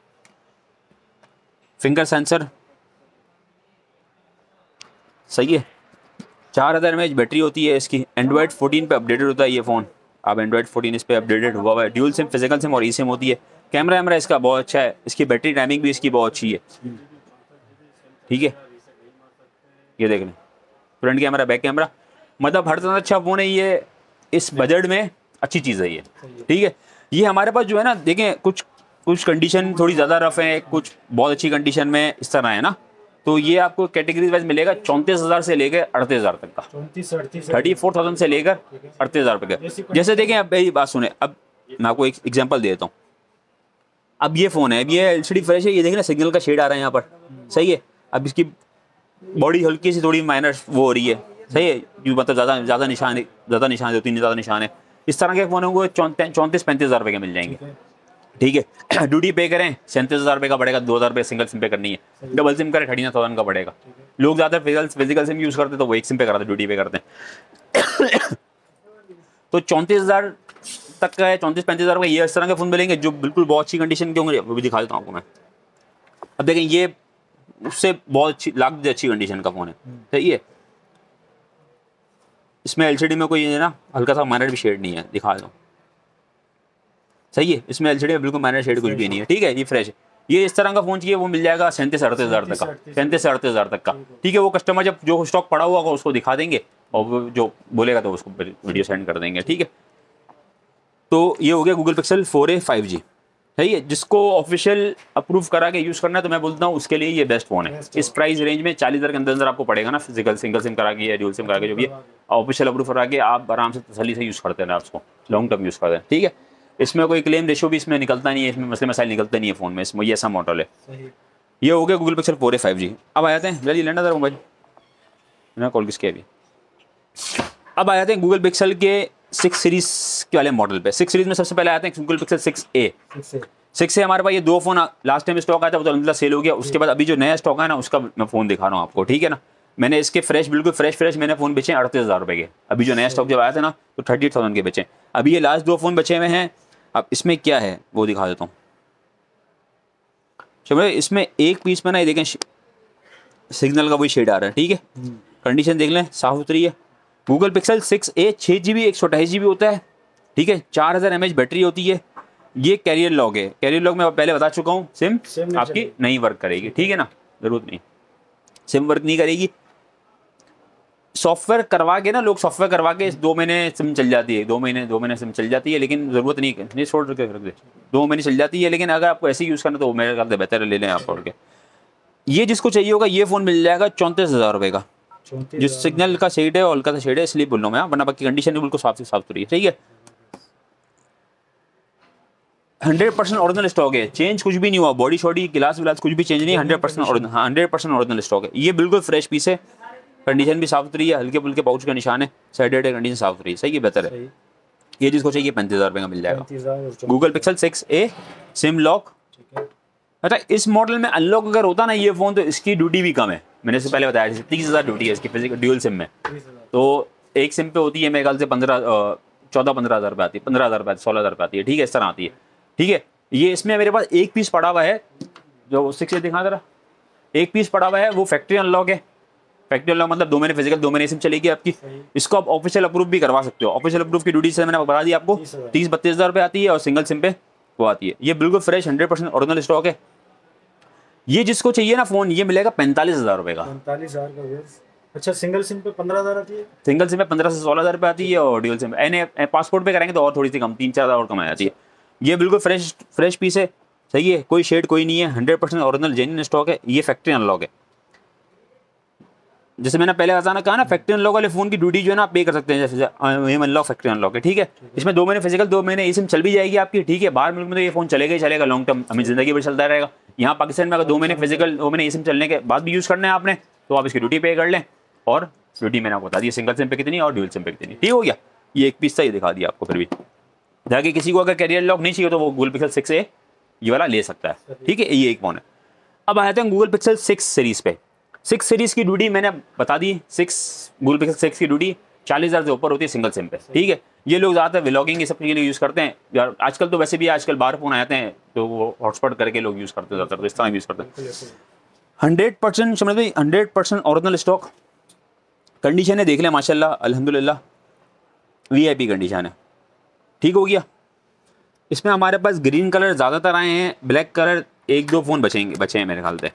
फिंगर सेंसर, सही है, 4,000 mAh बैटरी होती है इसकी। एंड्रॉयड 14 पे अपडेटेड होता है ये फ़ोन, अब एंड्रॉयड 14 इस पे अपडेटेड हुआ है। ड्यूल सिम, फिजिकल सिम और ई सिम होती है। कैमरा इसका बहुत अच्छा है, इसकी बैटरी टाइमिंग भी इसकी बहुत अच्छी है। ठीक है, ये देख लें, फ्रंट कैमरा, बैक कैमरा, मतलब हर तरह अच्छा फ़ोन है ये, इस बजट में अच्छी चीज़ है ये। ठीक है, ये हमारे पास जो है ना, देखें कुछ कंडीशन थोड़ी ज़्यादा रफ है, कुछ बहुत अच्छी कंडीशन में, इस तरह है ना। तो ये आपको कैटेगरी वाइज मिलेगा 34,000 से लेकर 38,000 तक का, 34,000 से लेकर 38,000 रुपये का। जैसे देखें, अब मेरी बात सुने, अब मैं आपको एक एग्जांपल दे देता हूँ। अब ये फ़ोन है, अब ये LCD फ्रेश है, ये देखें ना सिग्नल का शेड आ रहा है यहाँ पर। सही है, अब इसकी बॉडी हल्की सी थोड़ी माइनर वो हो रही है। सही है, मतलब ज़्यादा निशान 2-3 ज़्यादा निशान है। इस तरह के फ़ोन होंगे 34-35,000 रुपये के मिल जाएंगे। ठीक है, ड्यूटी पे करें 37,000 रुपये का पड़ेगा, 2,000 रुपये सिंगल सिम पे करनी है। डबल सिम करें 39,000 का पड़ेगा। लोग ज़्यादा फिजिकल सिम यूज़ करते हैं, तो वो एक सिम पे कराते, ड्यूटी पे करते हैं। तो 34,000 तक का है, 34-35,000 का, ये इस तरह के फ़ोन मिलेंगे जो बिल्कुल बहुत अच्छी कंडीशन के होंगे। वो भी दिखा देता हूँ आपको मैं। अब देखें, ये उससे बहुत अच्छी, लाख से अच्छी कंडीशन का फ़ोन है। सही है, इसमें LCD में कोई है ना हल्का सा माइनर भी शेड नहीं है, दिखा दो। सही है, इसमें LCD में बिल्कुल माइनर शेड कुछ भी नहीं है। ठीक है, ये फ्रेश है। ये इस तरह का फ़ोन चाहिए, वो मिल जाएगा 37,000 तक का, 37,000 तक का। ठीक है, वो कस्टमर जब जो स्टॉक पड़ा हुआ होगा उसको दिखा देंगे, और वो जो बोलेगा तो उसको वीडियो सेंड कर देंगे। ठीक है, तो ये हो गया गूगल पिक्सल 4A 5G। सही है, जिसको ऑफिशियल अप्रूव करा के यूज़ करना है, तो मैं बोलता हूँ उसके लिए ये बेस्ट फ़ोन है। इस प्राइस रेंज में 40,000 के अंदर आपको पड़ेगा ना, फिजिकल सिंगल सिम करा के या ड्यूल सिम करा के, जो भी ऑफिशियल अप्रूव करा के आप आराम से तसल्ली से यूज़ करते हैं, उसको लॉन्ग टर्म यूज़ करते हैं। ठीक है, इसमें कोई क्लेम रेशो भी इसमें निकलता नहीं है, इसमें मसले मसाइल निकलते नहीं है फ़ोन में, इसमें ये ऐसा मॉडल है। ये हो गया गूगल पिक्सल 4A 5G। अब आ जाते हैं, जल्दी लेना था मोबाइल, मैंने कॉल किसके अभी। अब आ जाते हैं गूगल पिक्सल के 6 सीरीज के वाले मॉडल पे। 6 सीरीज में सबसे पहले आते हैं गूगल पिक्सल 6A। 6 हमारे पास ये 2 फोन लास्ट टाइम स्टॉक आया था, वो तो अलहमदिल्ला सेल हो गया। उसके बाद अभी जो नया स्टॉक है ना, उसका मैं फ़ोन दिखा रहा हूँ आपको, ठीक है ना। मैंने इसके फ्रेश, बिल्कुल फ्रेश मैंने फ़ोन बेचे 38,000 रुपये के। अभी जो नया स्टॉक जब आया था ना, तो 38,000 के बेचे। अभी ये लास्ट 2 फोन बचे हुए हैं। अब इसमें क्या है वो दिखा देता हूँ। चलो इसमें एक पीस में ना, ये देखें सिग्नल का वही शेड आ रहा है, ठीक है। कंडीशन देख लें, साफ सुथरी है। Google Pixel 6A 6GB 128GB होता है, ठीक है। 4000 mAh बैटरी होती है। ये कैरियर लॉक है। कैरियर लॉक मैं पहले बता चुका हूँ, सिम आपकी नहीं वर्क करेगी, ठीक है ना, जरूरत नहीं, सिम वर्क नहीं करेगी। सॉफ्टवेयर करवा के ना, लोग सॉफ्टवेयर करवा के 2 महीने सिम चल जाती है, 2 महीने सिम चल जाती है, लेकिन ज़रूरत नहीं है, नहीं छोड़ के रख दे, 2 महीने चल जाती है। लेकिन अगर आपको ऐसे यूज़ करना तो मेरे ख्याल से बेहतर है, ले लें आप पढ़ के। ये जिसको चाहिए होगा ये फ़ोन मिल जाएगा 34,000 रुपये का। जो सिग्नल का शेड है और हल्का सा शेड है, इसलिए बोल रहा हूँ मैं, वरना बाकी कंडीशन बिल्कुल साफ सुथरी है, ठीक है। 100% ओरिजिनल स्टॉक है, चेंज कुछ भी नहीं हुआ, बॉडी शॉडी गिलास विलास कुछ भी चेंज नहीं, 100% ओरिजिनल। हाँ 100% ओरिजिनल स्टॉक है। ये बिल्कुल फ्रेश पीस है, कंडीशन भी साफ सुथरी है, हल्के फुल्के पाउच का निशान है, साइडेड है, कंडीशन साफ सुथरी है, सही है, बेहतर है। ये जिसको चाहिए 35,000 रुपये का मिल जाएगा। Google Pixel 6A SIM lock. अच्छा, इस मॉडल में अनलॉक अगर होता ना ये फ़ोन, तो इसकी ड्यूटी भी कम है। मैंने इससे पहले बताया 30,000 ड्यूटी है इसकी फिजिकल ड्यूल सिम में। तो एक सिम पे होती है मेरे ख्याल से 14-15 हज़ार रुपये आती है, 15,000 रुपये 16,000 रुपये आती है, ठीक है, इस तरह आती है, ठीक है। ये इसमें मेरे पास एक पीस पड़ा हुआ है, जो 6A दिखा जरा, एक पीस पड़ा हुआ है, वो फैक्ट्री अनलॉक है। फैक्ट्री अनलॉक मतलब 2 महीने फिजिकल, 2 महीने सिम चलेगी आपकी। इसको आप ऑफिशियल अप्रूव भी करवा सकते हो। ऑफिशियल अप्रूव की ड्यूटी से मैंने बता दी आपको, 30-32 हज़ार रुपये आती है, और सिंगल सिम पे वो आती है। ये बिल्कुल फ्रेश 100% ओरिजिनल स्टॉक है। ये जिसको चाहिए ना फ़ोन, ये मिलेगा 45,000 रुपये का। 45,000 का। अच्छा, सिंगल सिम पे 15,000 आती है, सिंगल सिम में 15 से 16,000 रुपये आती है, और ड्यूल सिम पासपोर्ट पे करेंगे तो और थोड़ी सी कम, 3-4 हज़ार और कम आ जाती है। ये बिल्कुल फ्रेश पीस है, सही है, कोई शेड कोई नहीं है, 100% ओरिजिनल जेन्युइन स्टॉक है। ये फैक्ट्री अनलॉक है। जैसे मैंने पहले बताना कहा ना, फैक्ट्री अनलॉक वाले फ़ोन की ड्यूटी जो है ना, आप पे कर सकते हैं, जैसे अनलॉक फैक्ट्री अनलॉक है, ठीक है। इसमें 2 महीने फिजिकल, 2 महीने ये सिम चल भी जाएगी आपकी, ठीक है। बाहर मुल्क में तो ये फ़ोन चलेगा ही चलेगा लॉन्ग टर्म, हमें ज़िंदगी भर चलता रहेगा। यहाँ पाकिस्तान में अगर 2 महीने फिजिकल, 2 महीने ये सिम चलने के बाद भी यूज़ करना है आपने, तो आप इसकी ड्यूटी पे कर लें। और ड्यूटी मैंने आपको बता दी सिंगल सिम पे कितनी और ड्यूल सिम पे कितनी, ठीक हो गया। ये एक पीस था, ये दिखा दिया आपको। फिर भी जाके किसी को अगर कैरियर लॉक नहीं चाहिए तो वो गूगल पिक्सल 6A ये वाला ले सकता है, ठीक है। ये एक फ़ोन है। अब आते हैं गूगल पिक्सल 6 सीरीज़ पे। 6 सीरीज़ की ड्यूटी मैंने बता दी। गूगल पिक्सल 6 की ड्यूटी 40,000 से ऊपर होती है सिंगल सिम पे, ठीक है। ये लोग ज़्यादातर व्लॉगिंग ये सब के लिए यूज़ करते हैं यार। आजकल तो वैसे भी आजकल बाहर फ़ोन आते हैं तो वो हॉटस्पॉट करके लोग यूज़ करते हैं ज़्यादातर, तो इस तरह यूज़ करते हैं। 100% समझ में, 100% ओरिजिनल स्टॉक। कंडीशन है देख लें, माशाल्लाह अल्हम्दुलिल्लाह VIP कंडीशन है, ठीक हो गया। इसमें हमारे पास ग्रीन कलर ज़्यादातर आए हैं, ब्लैक कलर 1-2 फ़ोन बचे हैं मेरे ख्याल से।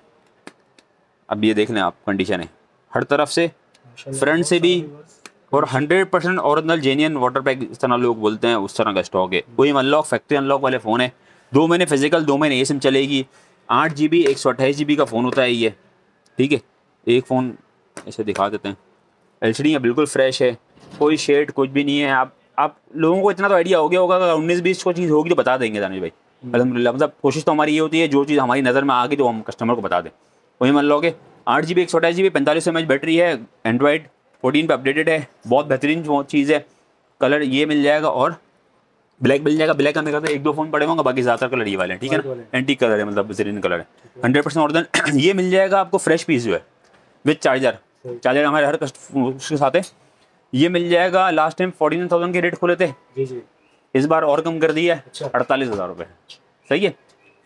अब ये देख लें आप, कंडीशन है हर तरफ से, फ्रंट से भी, और 100% ओरिजिनल जेन्युइन वाटर पैक, इस तरह लोग बोलते हैं, उस तरह का स्टॉक है। कोई अनलॉक फैक्ट्री अनलॉक वाले फ़ोन है। 2 महीने फिजिकल, 2 महीने ये सिम चलेगी। 8GB 128GB का फ़ोन होता है ये, ठीक है। एक फ़ोन ऐसे दिखा देते हैं, LCD है, बिल्कुल फ्रेश है, कोई शेड कुछ भी नहीं है। आप लोगों को इतना तो आइडिया हो गया होगा, अगर 19-20 को चीज़ होगी तो बता देंगे दानिश भाई, अल्हम्दुलिल्लाह। मतलब कोशिश तो हमारी ये होती है, जो चीज़ हमारी नज़र में आ गई तो हम कस्टमर को बता दें। वही मान लो कि 8GB 128GB 4500 mAh बैटरी है, एंड्रॉयड 14 पे अपडेटेड है, बहुत बेहतरीन चीज़ है। कलर ये मिल जाएगा और ब्लैक मिल जाएगा। ब्लैक का मेरे ख्याल से 1-2 फ़ोन पड़े होंगे, बाकी ज़्यादातर कलर ये वाले हैं, ठीक है ना, एंटीक कलर है, मतलब बेहतरीन कलर है, 100% ओरिजिनल। ये मिल जाएगा आपको फ्रेश पीस जो है, विद चार्जर हमारे हर उसके साथ है। ये मिल जाएगा, लास्ट टाइम 49,000 के रेट खोले थे, इस बार और कम कर दिया है, 48,000 रुपये, सही है।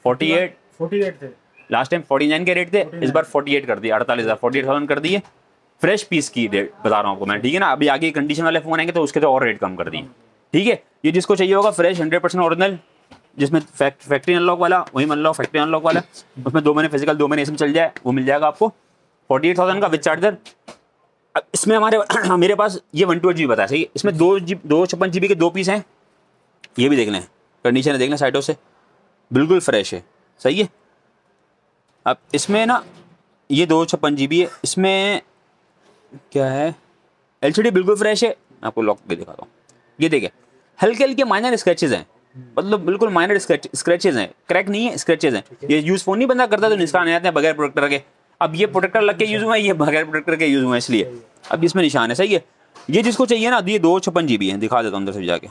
48 थे लास्ट टाइम, 49 के रेट थे, इस बार 48 कर दिया, 48,000 कर दिए। फ्रेश पीस की रेट बता रहा हूँ आपको मैं, ठीक है ना। अभी आगे कंडीशन वाले फ़ोन आएंगे तो उसके तो और रेट कम कर दिए, ठीक है। ये जिसको चाहिए होगा फ्रेश 100% ओरिजिनल, जिसमें फैक्ट्री अनलॉक वाला, वही मान लो फैक्ट्री अनलॉक वाला, उसमें 2 महीने फिजिकल, 2 महीने इसमें चल जाए, वो मिल जाएगा आपको 48,000 का विद चार्जर। अब इसमें मेरे पास ये 128GB बताया, सही है। इसमें 256GB के 2 पीस हैं, ये भी देख लें, कंडीशन है देख लें साइडों से, बिल्कुल फ्रेश है, सही है। अब इसमें ना ये 256GB है, इसमें क्या है, LCD बिल्कुल फ्रेश है। आपको लॉक भी दिखाता हूँ, ये देखें, हल्के हल्के माइनर स्क्रैचेज हैं, मतलब बिल्कुल माइनर स्क्रैचेज हैं, क्रैक नहीं है, स्क्रैचेज हैं। ये यूज़ फ़ोन नहीं बंदा करता तो निशान आते हैं बगैर प्रोटेक्टर के। अब ये प्रोटेक्टर लग के यूज़ हुआ है, ये बगैर प्रोटेक्टर के यूज़ हुआ है, इसलिए अब इसमें निशान है। सही है, ये जिसको चाहिए ना, ये 256 GB है, दिखा देता हूँ अंदर से जाके।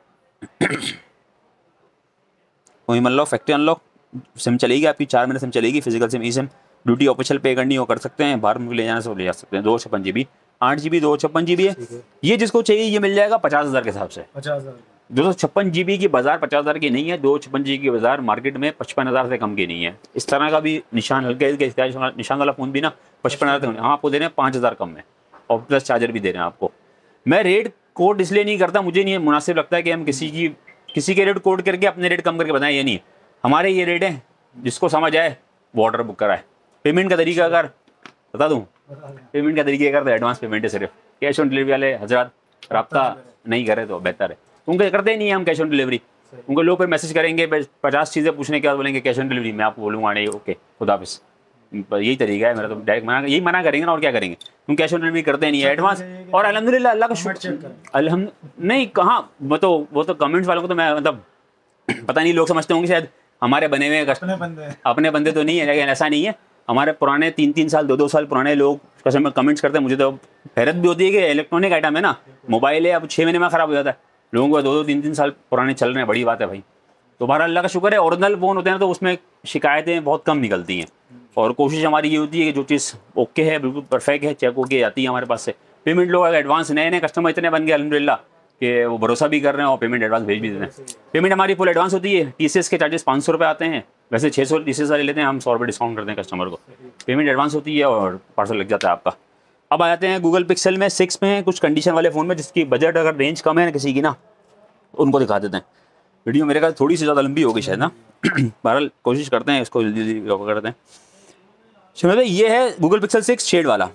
वही अनलॉक, फैक्ट्री अनलॉक, सिम चलेगी आपकी 4 महीने सिम चलेगी, physical SIM, e SIM, duty official पे करनी हो कर सकते हैं, बाहर में ले जाना से ले जा सकते हैं। 256 GB, 8 GB 256 GB है। ये जिसको चाहिए ये मिल जाएगा 50,000 के हिसाब से। 50,000 256 GB की बाजार 50,000 की नहीं है, 256 GB की बाजार मार्केट में 55,000 से कम की नहीं है। इस तरह का भी निशान, हल्के हल्के निशान वाला फ़ोन भी ना 55,000 तक, हम आपको दे रहे हैं 5,000 कम में, और प्लस चार्जर भी दे रहे हैं आपको। मैं रेट कोट इसलिए नहीं करता, मुझे नहीं मुनासिब लगता है कि हम किसी के रेट कोट करके अपने रेट कम करके बताएं, ये नहीं। हमारे ये रेट है, जिसको समझ आए वो ऑर्डर बुक कराए। पेमेंट का तरीका अगर बता दूं, पेमेंट का तरीका अगर तो एडवांस पेमेंट है, सिर्फ कैश ऑन डिलीवरी वाले हजरात रब्ता नहीं करे तो बेहतर है। उनके करते ही नहीं है हम कैश ऑन डिलीवरी। उनको लोग फिर मैसेज करेंगे 50 चीज़ें पूछने के बाद बोलेंगे कैश ऑन डिलीवरी, मैं आपको बोलूँगा नहीं, ओके खुदाफिज़। यही तरीका है मेरा, तो डायरेक्ट यही मना करेंगे ना, और क्या करेंगे। तुम कैश ऑन डिलीवरी करते नहीं है एडवांस। और अल्हम्दुलिल्लाह अल्लाह का शुक्र, नहीं कहाँ, वो तो कमेंट्स वालों को तो मैं मतलब पता नहीं, लोग समझते होंगे शायद हमारे बने हुए अपने बंदे तो नहीं है, लेकिन ऐसा नहीं है। हमारे पुराने 3-3 साल 2-2 साल पुराने लोग कस्टमर कमेंट्स करते हैं, मुझे तो हैरत भी होती है कि इलेक्ट्रॉनिक आइटम है ना, मोबाइल है, अब 6 महीने में ख़राब हो जाता है। लोगों को 2-2 3-3 साल पुराने चल रहे हैं, बड़ी बात है भाई। तो बहरहाल अल्लाह का शुक्र है, ओरिजिनल फ़ोन होते हैं तो उसमें शिकायतें बहुत कम निकलती हैं, और कोशिश हमारी ये होती है कि जो चीज़ ओके है, बिल्कुल परफेक्ट है, चेक होके आती है हमारे पास से। पेमेंट लोग अगर एडवांस, नए कस्टमर इतने बन गए अल्हम्दुलिल्लाह कि वो भरोसा भी कर रहे हैं और पेमेंट एडवांस भेज भी दे रहे हैं। पेमेंट हमारी फुल एडवांस होती है। TCS के चार्जेस 500 रुपये आते हैं, वैसे 600 TCS वाले लेते हैं, हम 100 रुपये डिस्काउंट करते हैं कस्टमर को। पेमेंट एडवांस होती है और पार्सल लग जाता है आपका। अब आ जाते हैं गूगल पिक्सल में 6 में, कुछ कंडीशन वाले फ़ोन में जिसकी बजट अगर रेंज कम है ना किसी की ना, उनको दिखा देते हैं। वीडियो मेरे ख्याल थोड़ी सी ज़्यादा लंबी हो गई शायद ना, बहरहाल कोशिश करते हैं इसको जल्दी जल्दी कवर करते हैं। चलो ये है गूगल पिक्सल 6 शेड वाला,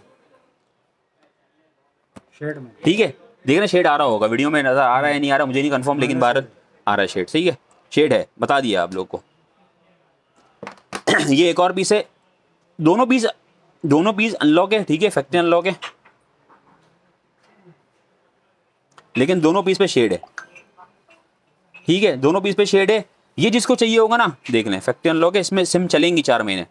शेड में, ठीक है। देखना शेड आ रहा होगा वीडियो में, नज़र आ रहा है नहीं आ रहा मुझे नहीं कंफर्म, लेकिन बाहर आ रहा है शेड। सही है, शेड है, बता दिया आप लोग को। ये एक और पीस है, दोनों पीस अनलॉक है, ठीक है, फैक्ट्री अनलॉक है, लेकिन दोनों पीस पे शेड है, ठीक है, दोनों पीस पे शेड है। ये जिसको चाहिए होगा ना, देख लें, फैक्ट्री अनलॉक है, इसमें सिम चलेंगी 4 महीने।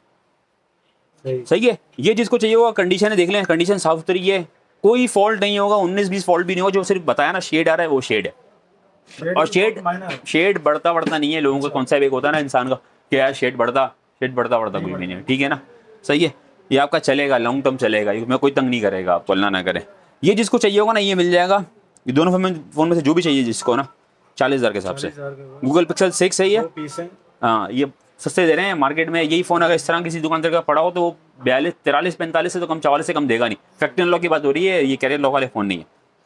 सही है, ये जिसको चाहिए होगा, कंडीशन है, देख लें, कंडीशन साफ सुथरी है, कोई फॉल्ट नहीं होगा, 19-20 फॉल्ट भी नहीं होगा। जो सिर्फ बताया ना शेड आ रहा है वो शेड है। और शेड बढ़ता नहीं है। लोगों का कॉन्सेप्ट एक होता है ना इंसान का कि यार शेड बढ़ता कुछ भी नहीं है, ठीक है ना। सही है, ये आपका चलेगा, लॉन्ग टर्म चलेगा, मैं कोई तंग नहीं करेगा आपको, अल्लाह ना करे। ये जिसको चाहिए होगा ना ये मिल जाएगा। ये दोनों फ़ोन में से जो भी चाहिए जिसको ना, 40,000 के हिसाब से। गूगल पिक्सल 6 है ये। हाँ, ये सस्ते दे रहे हैं मार्केट में। यही फ़ोन अगर इस तरह किसी दुकानदार का पड़ा हो तो वो 42, 43, 45 से तो कम, 44 से कम देगा नहीं। फैक्ट्री अनलॉक की बात हो रही है, ये कैरियर लॉक वाले फ़ोन नहीं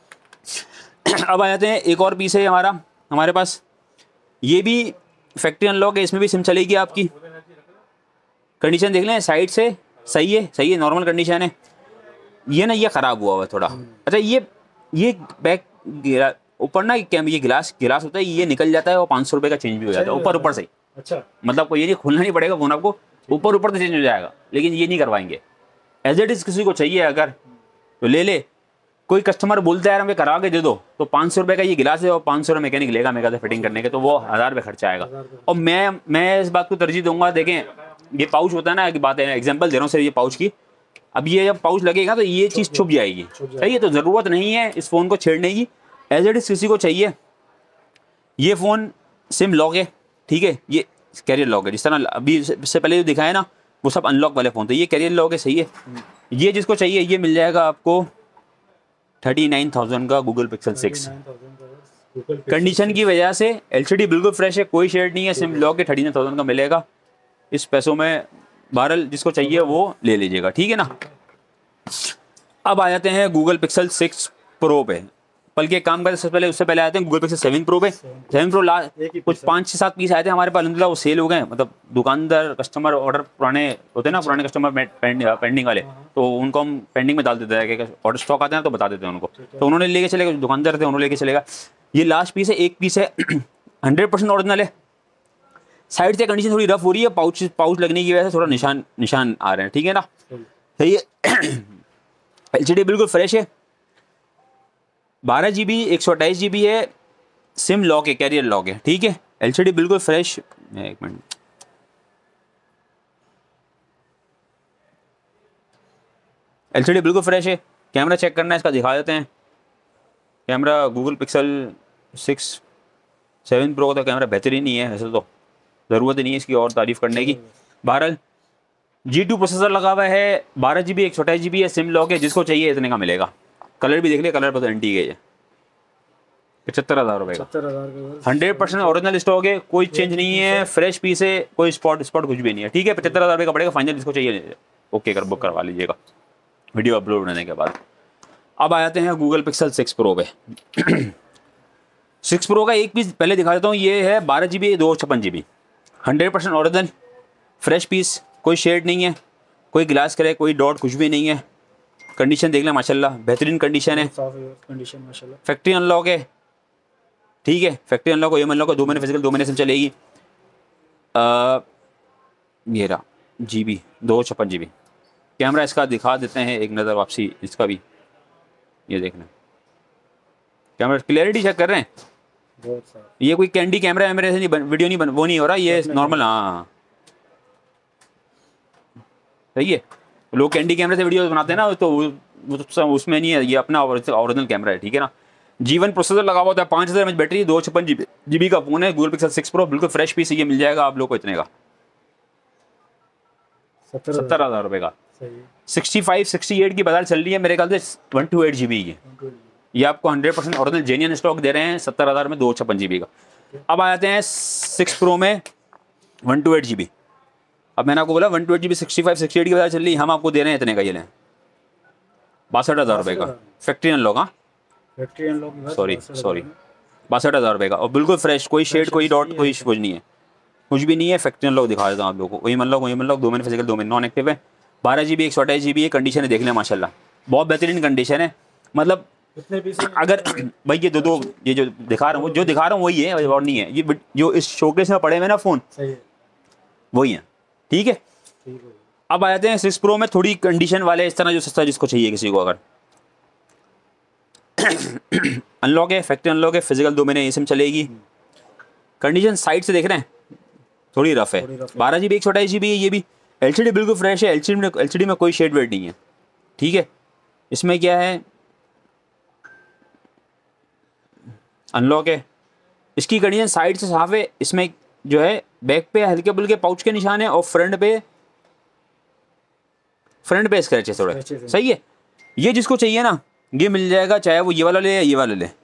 है। अब आ जाते हैं, एक और पीस है हमारे पास, ये भी फैक्ट्री अनलॉक है, इसमें भी सिम चलेगी आपकी। कंडीशन देख लें, साइड से सही है, नॉर्मल कंडीशन है। ये ना ये ख़राब हुआ है थोड़ा। अच्छा, ये बैक ऊपर ना ये गिलास होता है, ये निकल जाता है और 500 रुपये का चेंज भी हो जाता है ऊपर से ही। अच्छा, मतलब कोई ये नहीं, खुलना नहीं पड़ेगा फ़ोन आपको, ऊपर से चेंज हो जाएगा, लेकिन ये नहीं करवाएंगे। एज इट इज़ किसी को चाहिए अगर तो ले ले। कोई कस्टमर बोलता है यार हमें करा के दे दो, तो 500 रुपये का ये गिलास है और 500 रुपये मैकेनिक लेगा मेरे से फिटिंग करने के, तो वो 1000 रुपये खर्चा आएगा। और मैं इस बात को तरजीह दूंगा, देखें ये पाउच होता है ना, एक बात है, एग्जाम्पल दे रहा हूँ सर, ये पाउच की, अब ये जब पाउच लगेगा तो ये चीज़ छुप जाएगी। सही है, तो ज़रूरत नहीं है इस फ़ोन को छेड़ने की। एज इट इज़ किसी को चाहिए, ये फ़ोन सिम लॉक है, ठीक है, ये कैरियर लॉक है। जिस तरह अभी इससे पहले जो दिखाया ना वो सब अनलॉक वाले फ़ोन, तो ये कैरियर लॉक है। सही है, ये जिसको चाहिए ये मिल जाएगा आपको 39,000 का गूगल पिक्सल 6। कंडीशन की वजह से LCD बिल्कुल फ्रेश है, कोई शेड नहीं है, सिम लॉक है, 39,000 का मिलेगा इस पैसों में। बहरहाल जिसको चाहिए वो ले लीजिएगा, ठीक है ना। अब आ जाते हैं गूगल पिक्सल 6 प्रो पे, बल्कि एक काम करते उससे पहले आते हैं गूगल पिक्सल 7 प्रो पे। 7 प्रो कुछ 5-6-7 पीस आए थे हमारे पास, अलहमदिल्ला वो सेल हो गए। मतलब दुकानदार कस्टमर ऑर्डर पुराने होते हैं ना, पुराने कस्टमर पेंडिंग वाले, तो उनको हम पेंडिंग में डाल देते हैं कि ऑर्डर स्टॉक आते हैं तो बता देते हैं उनको, तो उन्होंने लेके चलेगा, जो दुकानदार थे उन्होंने लेके चलेगा। ये लास्ट पीस है, एक पीस है 100% ओरिजिनल है। साइड से कंडीशन थोड़ी रफ हो रही है, पाउच लगने की वजह से थोड़ा निशान आ रहे हैं, ठीक है ना। सही है, LCD बिल्कुल फ्रेश है, 12 GB 128 GB है, सिम लॉक है, कैरियर लॉक है, ठीक है। LCD बिल्कुल फ्रेश, एक मिनट, LCD बिल्कुल फ्रेश है। कैमरा चेक करना है इसका, दिखा देते हैं। कैमरा गूगल पिक्सल 7 प्रो का तो कैमरा बेहतरीन ही है, ऐसे तो ज़रूरत नहीं है इसकी और तारीफ़ करने की। बहरहाल G2 प्रोसेसर लगा हुआ है, 12 GB 128 GB है, सिम लॉक है, जिसको चाहिए इतने का मिलेगा। कलर भी देख लिया, कलर बहुत एंटी है। 75,000 रुपये का 100% ओरिजिनल स्टॉक है, कोई चेंज नहीं है, फ्रेश पीस है, कोई स्पॉट कुछ भी नहीं है। ठीक है, 75,000 रुपये का पड़ेगा फाइनल, जिसको चाहिए ओके कर बुक करवा लीजिएगा वीडियो अपलोड होने के बाद। अब आ जाते हैं गूगल पिक्सल 6 प्रो पे। 6 प्रो का एक पीस पहले दिखा देता हूँ। ये है 12 GB 256 GB, 100% original fresh piece, कोई शेड नहीं है, कोई ग्लास करे, कोई डॉट कुछ भी नहीं है। कंडीशन देख लें माशाल्लाह बेहतरीन कंडीशन है, कंडीशन माशाल्लाह। फैक्ट्री अनलॉक है। ठीक है, फैक्ट्री अनलॉक हो, ये अनलॉक हो, 2 महीने फिजिकल 2 महीने सिम चलेगी। ये रहा GB 256 GB। कैमरा इसका दिखा देते हैं एक नज़र वापसी इसका भी, ये देखना कैमरा क्लियरिटी चेक कर रहे हैं, बहुत साफ। ये कोई कैंडी कैमरा है मेरे से नहीं वीडियो नहीं वो नहीं हो रहा, ये नॉर्मल। हाँ सही है, लोग कैंडी कैमरे से वीडियो बनाते हैं ना, तो वो उसमें नहीं है, ये अपना ओरिजिनल कैमरा है। ठीक है ना, G1 प्रोसेसर लगा हुआ होता है, 5000 mAh बैटरी, 256 GB का फ़ोन है, गूगल पिक्सल 6 प्रो बिल्कुल फ्रेश पीस, ये मिल जाएगा आप लोग को इतने का 70,000 रुपये का। 65-68 की बाजार चल रही है मेरे ख्याल से 128 GB की, ये आपको 100% ओरिजिनल जेन्युइन स्टॉक दे रहे हैं 70,000 में 256 GB का। अब आ जाते हैं 6 प्रो में 128 GB। अब मैंने आपको बोला 128 GB 65-68 की बाजार चल रही है, हम आपको दे रहे हैं इतने का, ये लें 62,000 रुपये का फैक्ट्री अनलॉक। हाँ सॉरी 62,000 रुपये का, और बिल्कुल फ्रेश, कोई शेड कोई डॉट कोई कुछ नहीं है, कुछ भी नहीं है। फैक्ट्री अनलॉक दिखा देता हूँ आप लोगों को, वही मतलब 2 महीने फिजिकल 2 महीने नॉन एक्टिव है, 12 GB 128 GB है। कंडीशन है देख लें माशाल्लाह, बहुत बेहतरीन कंडीशन है। मतलब अगर भाई ये दो ये जो दिखा रहा हूँ, जो दिखा रहा हूँ वही है और नहीं है, ये जो इस शोकेस में पड़े हुए ना फ़ोन वही है। ठीक है, अब आ जाते हैं 6 प्रो में थोड़ी कंडीशन वाले, इस तरह जो सस्ता जिसको चाहिए किसी को, अगर अनलॉक है, फैक्ट्री अनलॉक है, फिजिकल 2 महीने ये सिम चलेगी। कंडीशन साइड से देख रहे हैं थोड़ी रफ है, 12 GB 128 GB है, ये भी LCD बिल्कुल फ्रेश है, LCD में कोई शेड वेड नहीं है। ठीक है, इसमें क्या है, अनलॉक है, इसकी कंडीशन साइड से साफ है, इसमें जो है बैक पे हल्के बुल्के पाउच के निशान है, और फ्रंट पे स्क्रैच है थोड़ा, सही है। ये जिसको चाहिए ना ये मिल जाएगा, चाहे वो ये वाला ले या ये वाला ले।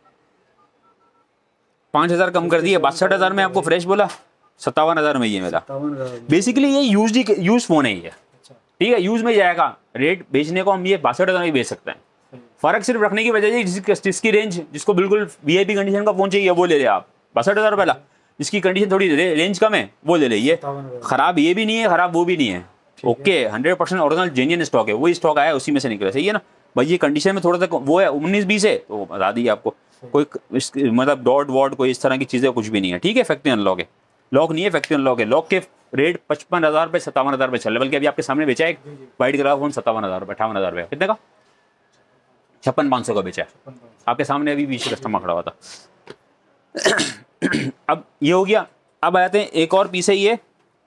5,000 कम कर दिए, 62,000 में आपको फ्रेश बोला, 57,000 में ये मेरा। बेसिकली ये यूज फोन है ये। ठीक है, यूज में जाएगा, रेट बेचने को हम ये 62,000 में बेच सकते हैं। फर्क सिर्फ रखने की वजह है जिसकी रेंज, जिसको बिल्कुल VIP कंडीशन का फोन चाहिए वो ले ले आप 62,000 रुपये ला, जिसकी कंडीशन थोड़ी रेंज कम है वो ले ले। ये खराब ये भी नहीं है, खराब वो भी नहीं है, ओके 100% ओरिजिनल जेन्युइन स्टॉक है, वही स्टॉक आया उसी में से निकला, सही है ना भाई। ये कंडीशन में थोड़ा सा वो है 19-20 है, तो बता दी आपको, कोई मतलब डॉट वॉट कोई इस तरह की चीज़ें कुछ भी नहीं है। ठीक है, फैक्ट्री अनलॉक है, लॉक नहीं है, फैक्ट्री अनलॉक है। लॉक के रेट 55,000 रुपये 57,000 रुपये चल रहे, बल्कि अभी आपके सामने बेचा है वाइट कलर फोन 57,000 रुपये 58,000 रुपये, कितने का 56,500 का बेचा है आपके सामने, अभी बीच कस्टमर खड़ा हुआ था। अब ये हो गया, अब आ जाते हैं एक और पीस है, ये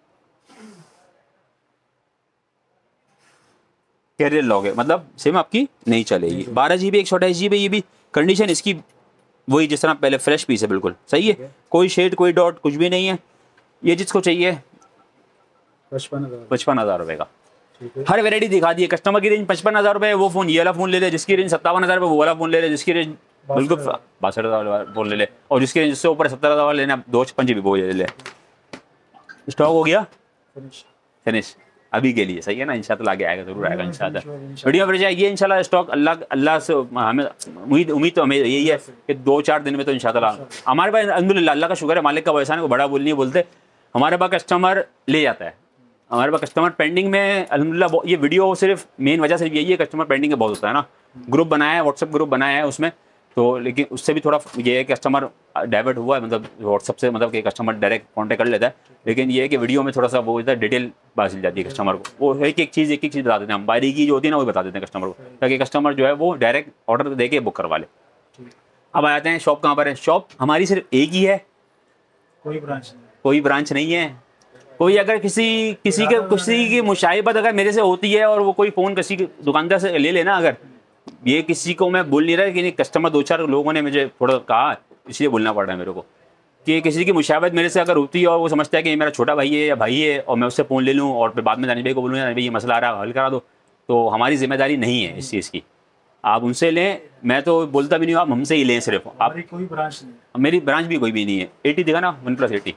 कैरियर लॉक है, मतलब सिम आपकी नहीं चलेगी। 12 GB 128 GB, ये भी कंडीशन इसकी वही जिस तरह पहले फ्रेश पीस है, बिल्कुल सही है, कोई शेड कोई डॉट कुछ भी नहीं है। ये जिसको चाहिए 55,000 रुपये का, हर वैरायटी दिखा दी है। कस्टमर की रेंज 55,000 रुपये, वो फोन ये वाला फोन ले ले, जिसकी रेंज 57,000 रुपये वो वाला फोन ले ले, जिसकी रेंज बिल्कुल 62,000 फोन ले ले, और जिसकी रेंज से ऊपर 70,000 लेना 256 GB वो ले ले। स्टॉक हो गया फिनिश अभी के लिए, सही है ना। इंशाल्लाह आगे आएगा, जरूर आएगा इंशाल्लाह, वीडियो पर जाएगी इंशाल्लाह। स्टॉक अल्लाह से हमें उम्मीद तो हमें यही है कि 2-4 दिन में तो इंशाल्लाह हमारे पास अल्हम्दुलिल्लाह अल्लाह का शुक्र है, मालिक का एहसान है, को बड़ा नहीं बोलते, हमारे पास कस्टमर ले जाता है, हमारे पास कस्टमर पेंडिंग में अल्हम्दुलिल्लाह। ये वीडियो सिर्फ मेन वजह सिर्फ यही है, कस्टमर पेंडिंग में बहुत होता है ना। ग्रुप बनाया है, व्हाट्सएप ग्रुप बनाया है उसमें, तो लेकिन उससे भी थोड़ा ये है कस्टमर डाइवर्ट हुआ है, मतलब व्हाट्सएप से मतलब कि कस्टमर डायरेक्ट कॉन्टैक्ट कर लेता है, लेकिन ये है कि वीडियो में थोड़ा सा वो इधर डिटेल बात चल जाती है कस्टमर को, वो एक चीज़ बता देते हैं हम, बारीकी जो होती है ना वो बता देते हैं कस्टमर को, ताकि कस्टमर जो है वो डायरेक्ट ऑर्डर दे के बुक करवा ले। अब आ जाते हैं शॉप कहाँ पर है। शॉप हमारी सिर्फ एक ही है, कोई ब्रांच नहीं है। कोई अगर किसी की मुशाहिबत अगर मेरे से होती है और वो कोई फ़ोन किसी के दुकानदार से ले लेना, अगर ये किसी को मैं बोल नहीं रहा कि नहीं, कस्टमर 2-4 लोगों ने मुझे थोड़ा कहा, इसलिए बोलना पड़ रहा है मेरे को कि किसी की मुशाहिबत मेरे से अगर होती है और वो समझता है कि ये मेरा छोटा भाई है या भाई है और मैं उससे फ़ोन ले लूँ और फिर बाद में दानिश भाई को बोलूँ दानिश भाई ये मसला आ रहा है हल करा दो, तो हमारी जिम्मेदारी नहीं है इस चीज़ की। आप उनसे लें, मैं तो बोलता भी नहीं हूँ, आप हमसे ही लें सिर्फ। आप कोई ब्रांच नहीं? मेरी ब्रांच भी कोई भी नहीं है। 80 दिखा ना, OnePlus 80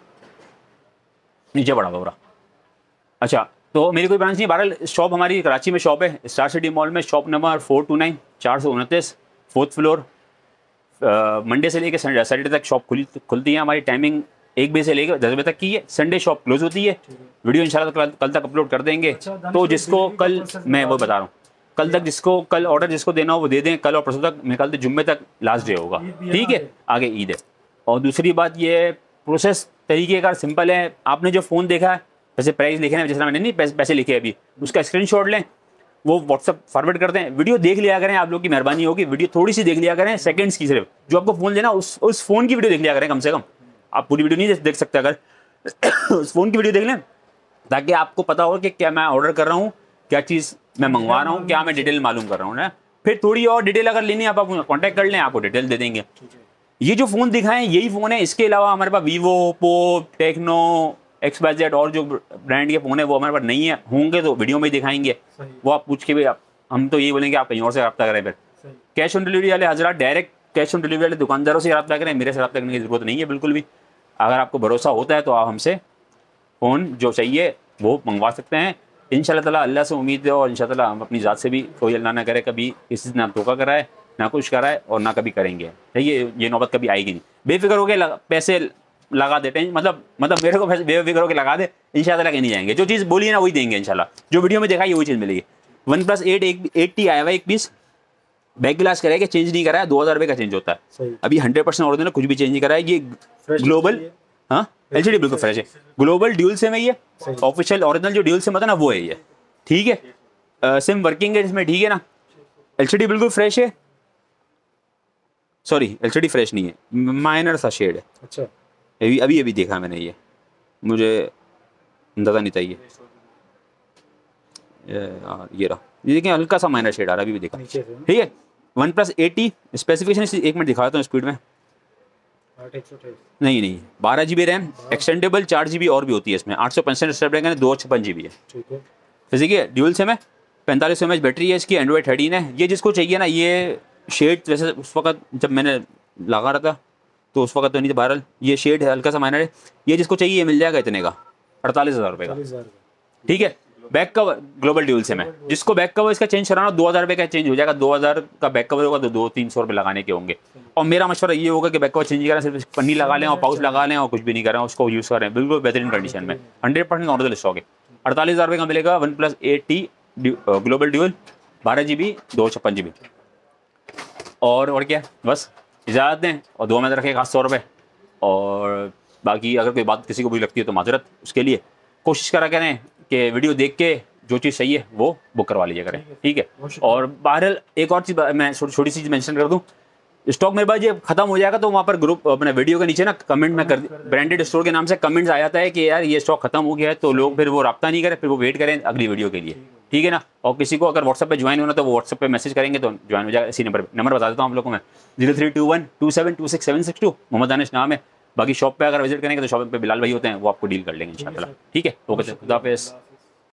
नीचे पड़ा हुआ। अच्छा, तो मेरी कोई ब्रांच नहीं। बहरहाल शॉप हमारी कराची में शॉप है, स्टार सिटी मॉल में, shop number 429 429 4th floor. Monday से लेकर सैटरडे तक शॉप खुलती है। हमारी टाइमिंग 1 बजे से लेकर 10 बजे तक की है। संडे शॉप क्लोज होती है। वीडियो इंशाल्लाह कल तक अपलोड कर देंगे। तो जिसको कल, मैं वो बता रहा हूँ, कल तक जिसको कल ऑर्डर जिसको देना हो वो दे दें। कल और परसों तक, मेरे ख्याल से जुम्मे तक लास्ट डे होगा, ठीक है, आगे ईद है। और दूसरी बात ये, प्रोसेस तरीक़ेकार सिंपल है। आपने जो फ़ोन देखा है, वैसे प्राइस लिखे हैं, जैसे मैंने नहीं पैसे लिखे अभी, उसका स्क्रीनशॉट लें, वो व्हाट्सअप फॉरवर्ड कर दें। वीडियो देख लिया करें, आप लोग की मेहरबानी होगी, वीडियो थोड़ी सी देख लिया करें, सेकंड्स की सिर्फ। जो आपको फ़ोन लेना उस फ़ोन की वीडियो देख लिया करें कम से कम। आप पूरी वीडियो नहीं देख सकते, अगर उस फ़ोन की वीडियो देख लें ताकि आपको पता हो कि क्या मैं ऑर्डर कर रहा हूँ, क्या चीज़ मैं मंगवा रहा हूँ, क्या मैं डिटेल मालूम कर रहा हूँ ना। फिर थोड़ी और डिटेल अगर लेनी है आप कॉन्टैक्ट कर लें, आपको डिटेल दे देंगे। ये जो फ़ोन दिखाएं यही फ़ोन है। इसके अलावा हमारे पास वीवो, ओप्पो, टेक्नो, XYZ और जो ब्रांड के फ़ोन है वो हमारे पास नहीं है। होंगे तो वीडियो में ही दिखाएंगे, वो आप पूछ के भी हम तो यही बोलेंगे आप कहीं और से रब्ता करें। फिर कैश ऑन डिलीवरी वाले हजरात डायरेक्ट कैश ऑन डिलीवरी वाले दुकानदारों से रब्ता करें, मेरे से रब्ता करने की ज़रूरत नहीं है बिल्कुल भी। अगर आपको भरोसा होता है तो आप हमसे फ़ोन जो चाहिए वो मंगवा सकते हैं। इंशाल्लाह ताला अल्लाह से उम्मीद है और इंशाल्लाह ताला हम अपनी ज़ात से भी कोई अल्लाह ना करे कभी किसी से ना धोखा कराए, ना कुछ कराए और ना कभी करेंगे। ये नौबत कभी आएगी नहीं। बेफिक्र होकर पैसे लगा देते हैं, मतलब मेरे को बेफिक्र होकर लगा दे, इंशाल्लाह कहीं नहीं जाएंगे। जो चीज़ बोली है ना वही देंगे इंशाल्लाह। जो वीडियो में दिखाई वही चीज़ मिलेगी। OnePlus 80 आया हुआ एक पीस, बैक ग्लास कराया, चेंज नहीं कराया, 2000 रुपये का चेंज होता है। अभी 100% ओरिजिनल, कुछ भी चेंज नहीं कराया। ये ग्लोबल, हाँ LCD बिल्कुल फ्रेश है। ग्लोबल ड्यूल सिम है ये, ऑफिशियल ओरिजिनल जो ड्यूल सिम होता है ना वो है ये, ठीक है। सिम वर्किंग है इसमें, ठीक है ना। LCD बिल्कुल फ्रेश है, सॉरी LCD फ्रेश नहीं है, माइनर सा शेड है। अच्छा, अभी देखा मैंने, ये मुझे अंदाज़ा नहीं था ये रहा, ये देखें हल्का सा माइनर शेड आ रहा है, अभी भी देखा, ठीक है। OnePlus 80 स्पेसिफिकेशन 1 मिनट दिखाता हूँ स्पीड में। नहीं 12 GB रैम, एक्सटेंडेबल 4 GB और भी होती है इसमें। 865 स्नैपड्रैगन 256 GB है, ठीक है। ड्यूल सिम है, 4500 mAh बैटरी है इसकी, Android 13 है। ये जिसको चाहिए ना, ये शेड जैसे उस वक्त जब मैंने लगा रहा था तो उस वक्त तो नहीं था, बहरहाल ये शेड है, हल्का सा माइनर है। ये जिसको चाहिए ये मिल जाएगा इतने का, 48,000 रुपये का, ठीक है। Back cover global dual SIM है, जिसको बैक कवर इसका चेंज कराना 2000 रुपये का चेंज हो जाएगा। 2000 का बैक कवर होगा तो 200-300 रुपये लगाने के होंगे। और मेरा मशवरा ये होगा कि बैक कवर चेंज करें, सिर्फ पन्नी लगा लें और पाउच लगा लें और कुछ भी नहीं करें, उसको यूज़ करें बिल्कुल बेहतरीन कंडीशन में। 100% ओरिजिनल स्टॉक है। 48,000 रुपये का मिलेगा OnePlus 80 global dual, 12 GB 256 GB। और क्या, बस इजाज़त दें और दुआ में रखें खास तौर पर। और बाकी अगर कोई बात किसी को बुरी लगती है तो माजरत, उसके लिए कोशिश करा करें कि वीडियो देख के जो चीज़ सही है वो बुक करवा लीजिए करें, ठीक है। और बहरहाल एक और चीज़ मैं छोटी सी चीज़ मेंशन कर दूं, स्टॉक मेरे पास ये खत्म हो जाएगा तो वहाँ पर ग्रुप अपने वीडियो के नीचे ना कमेंट में कर, ब्रांडेड स्टोर के नाम से कमेंट्स आ जाता है कि यार ये स्टॉक खत्म हो गया है, तो लोग फिर वो रब्ता नहीं करें, फिर वो वेट करें अगली वीडियो के लिए, ठीक है ना। और किसी को अगर व्हाट्सएप पे ज्वाइन होना तो वो व्हाट्सएप पे मैसेज करेंगे तो ज्वाइन हो जाएगा। इसी नंबर बता देता हूँ आप लोगों को मैं, 032127266762 मोहम्मद दानिश नाम है। बाकी शॉप पे अगर विजिट करेंगे तो शॉप पे बिलाल भाई होते हैं, वो आपको डील कर लेंगे इंशाल्लाह, ठीक है। ओके, खुदा हाफिज़।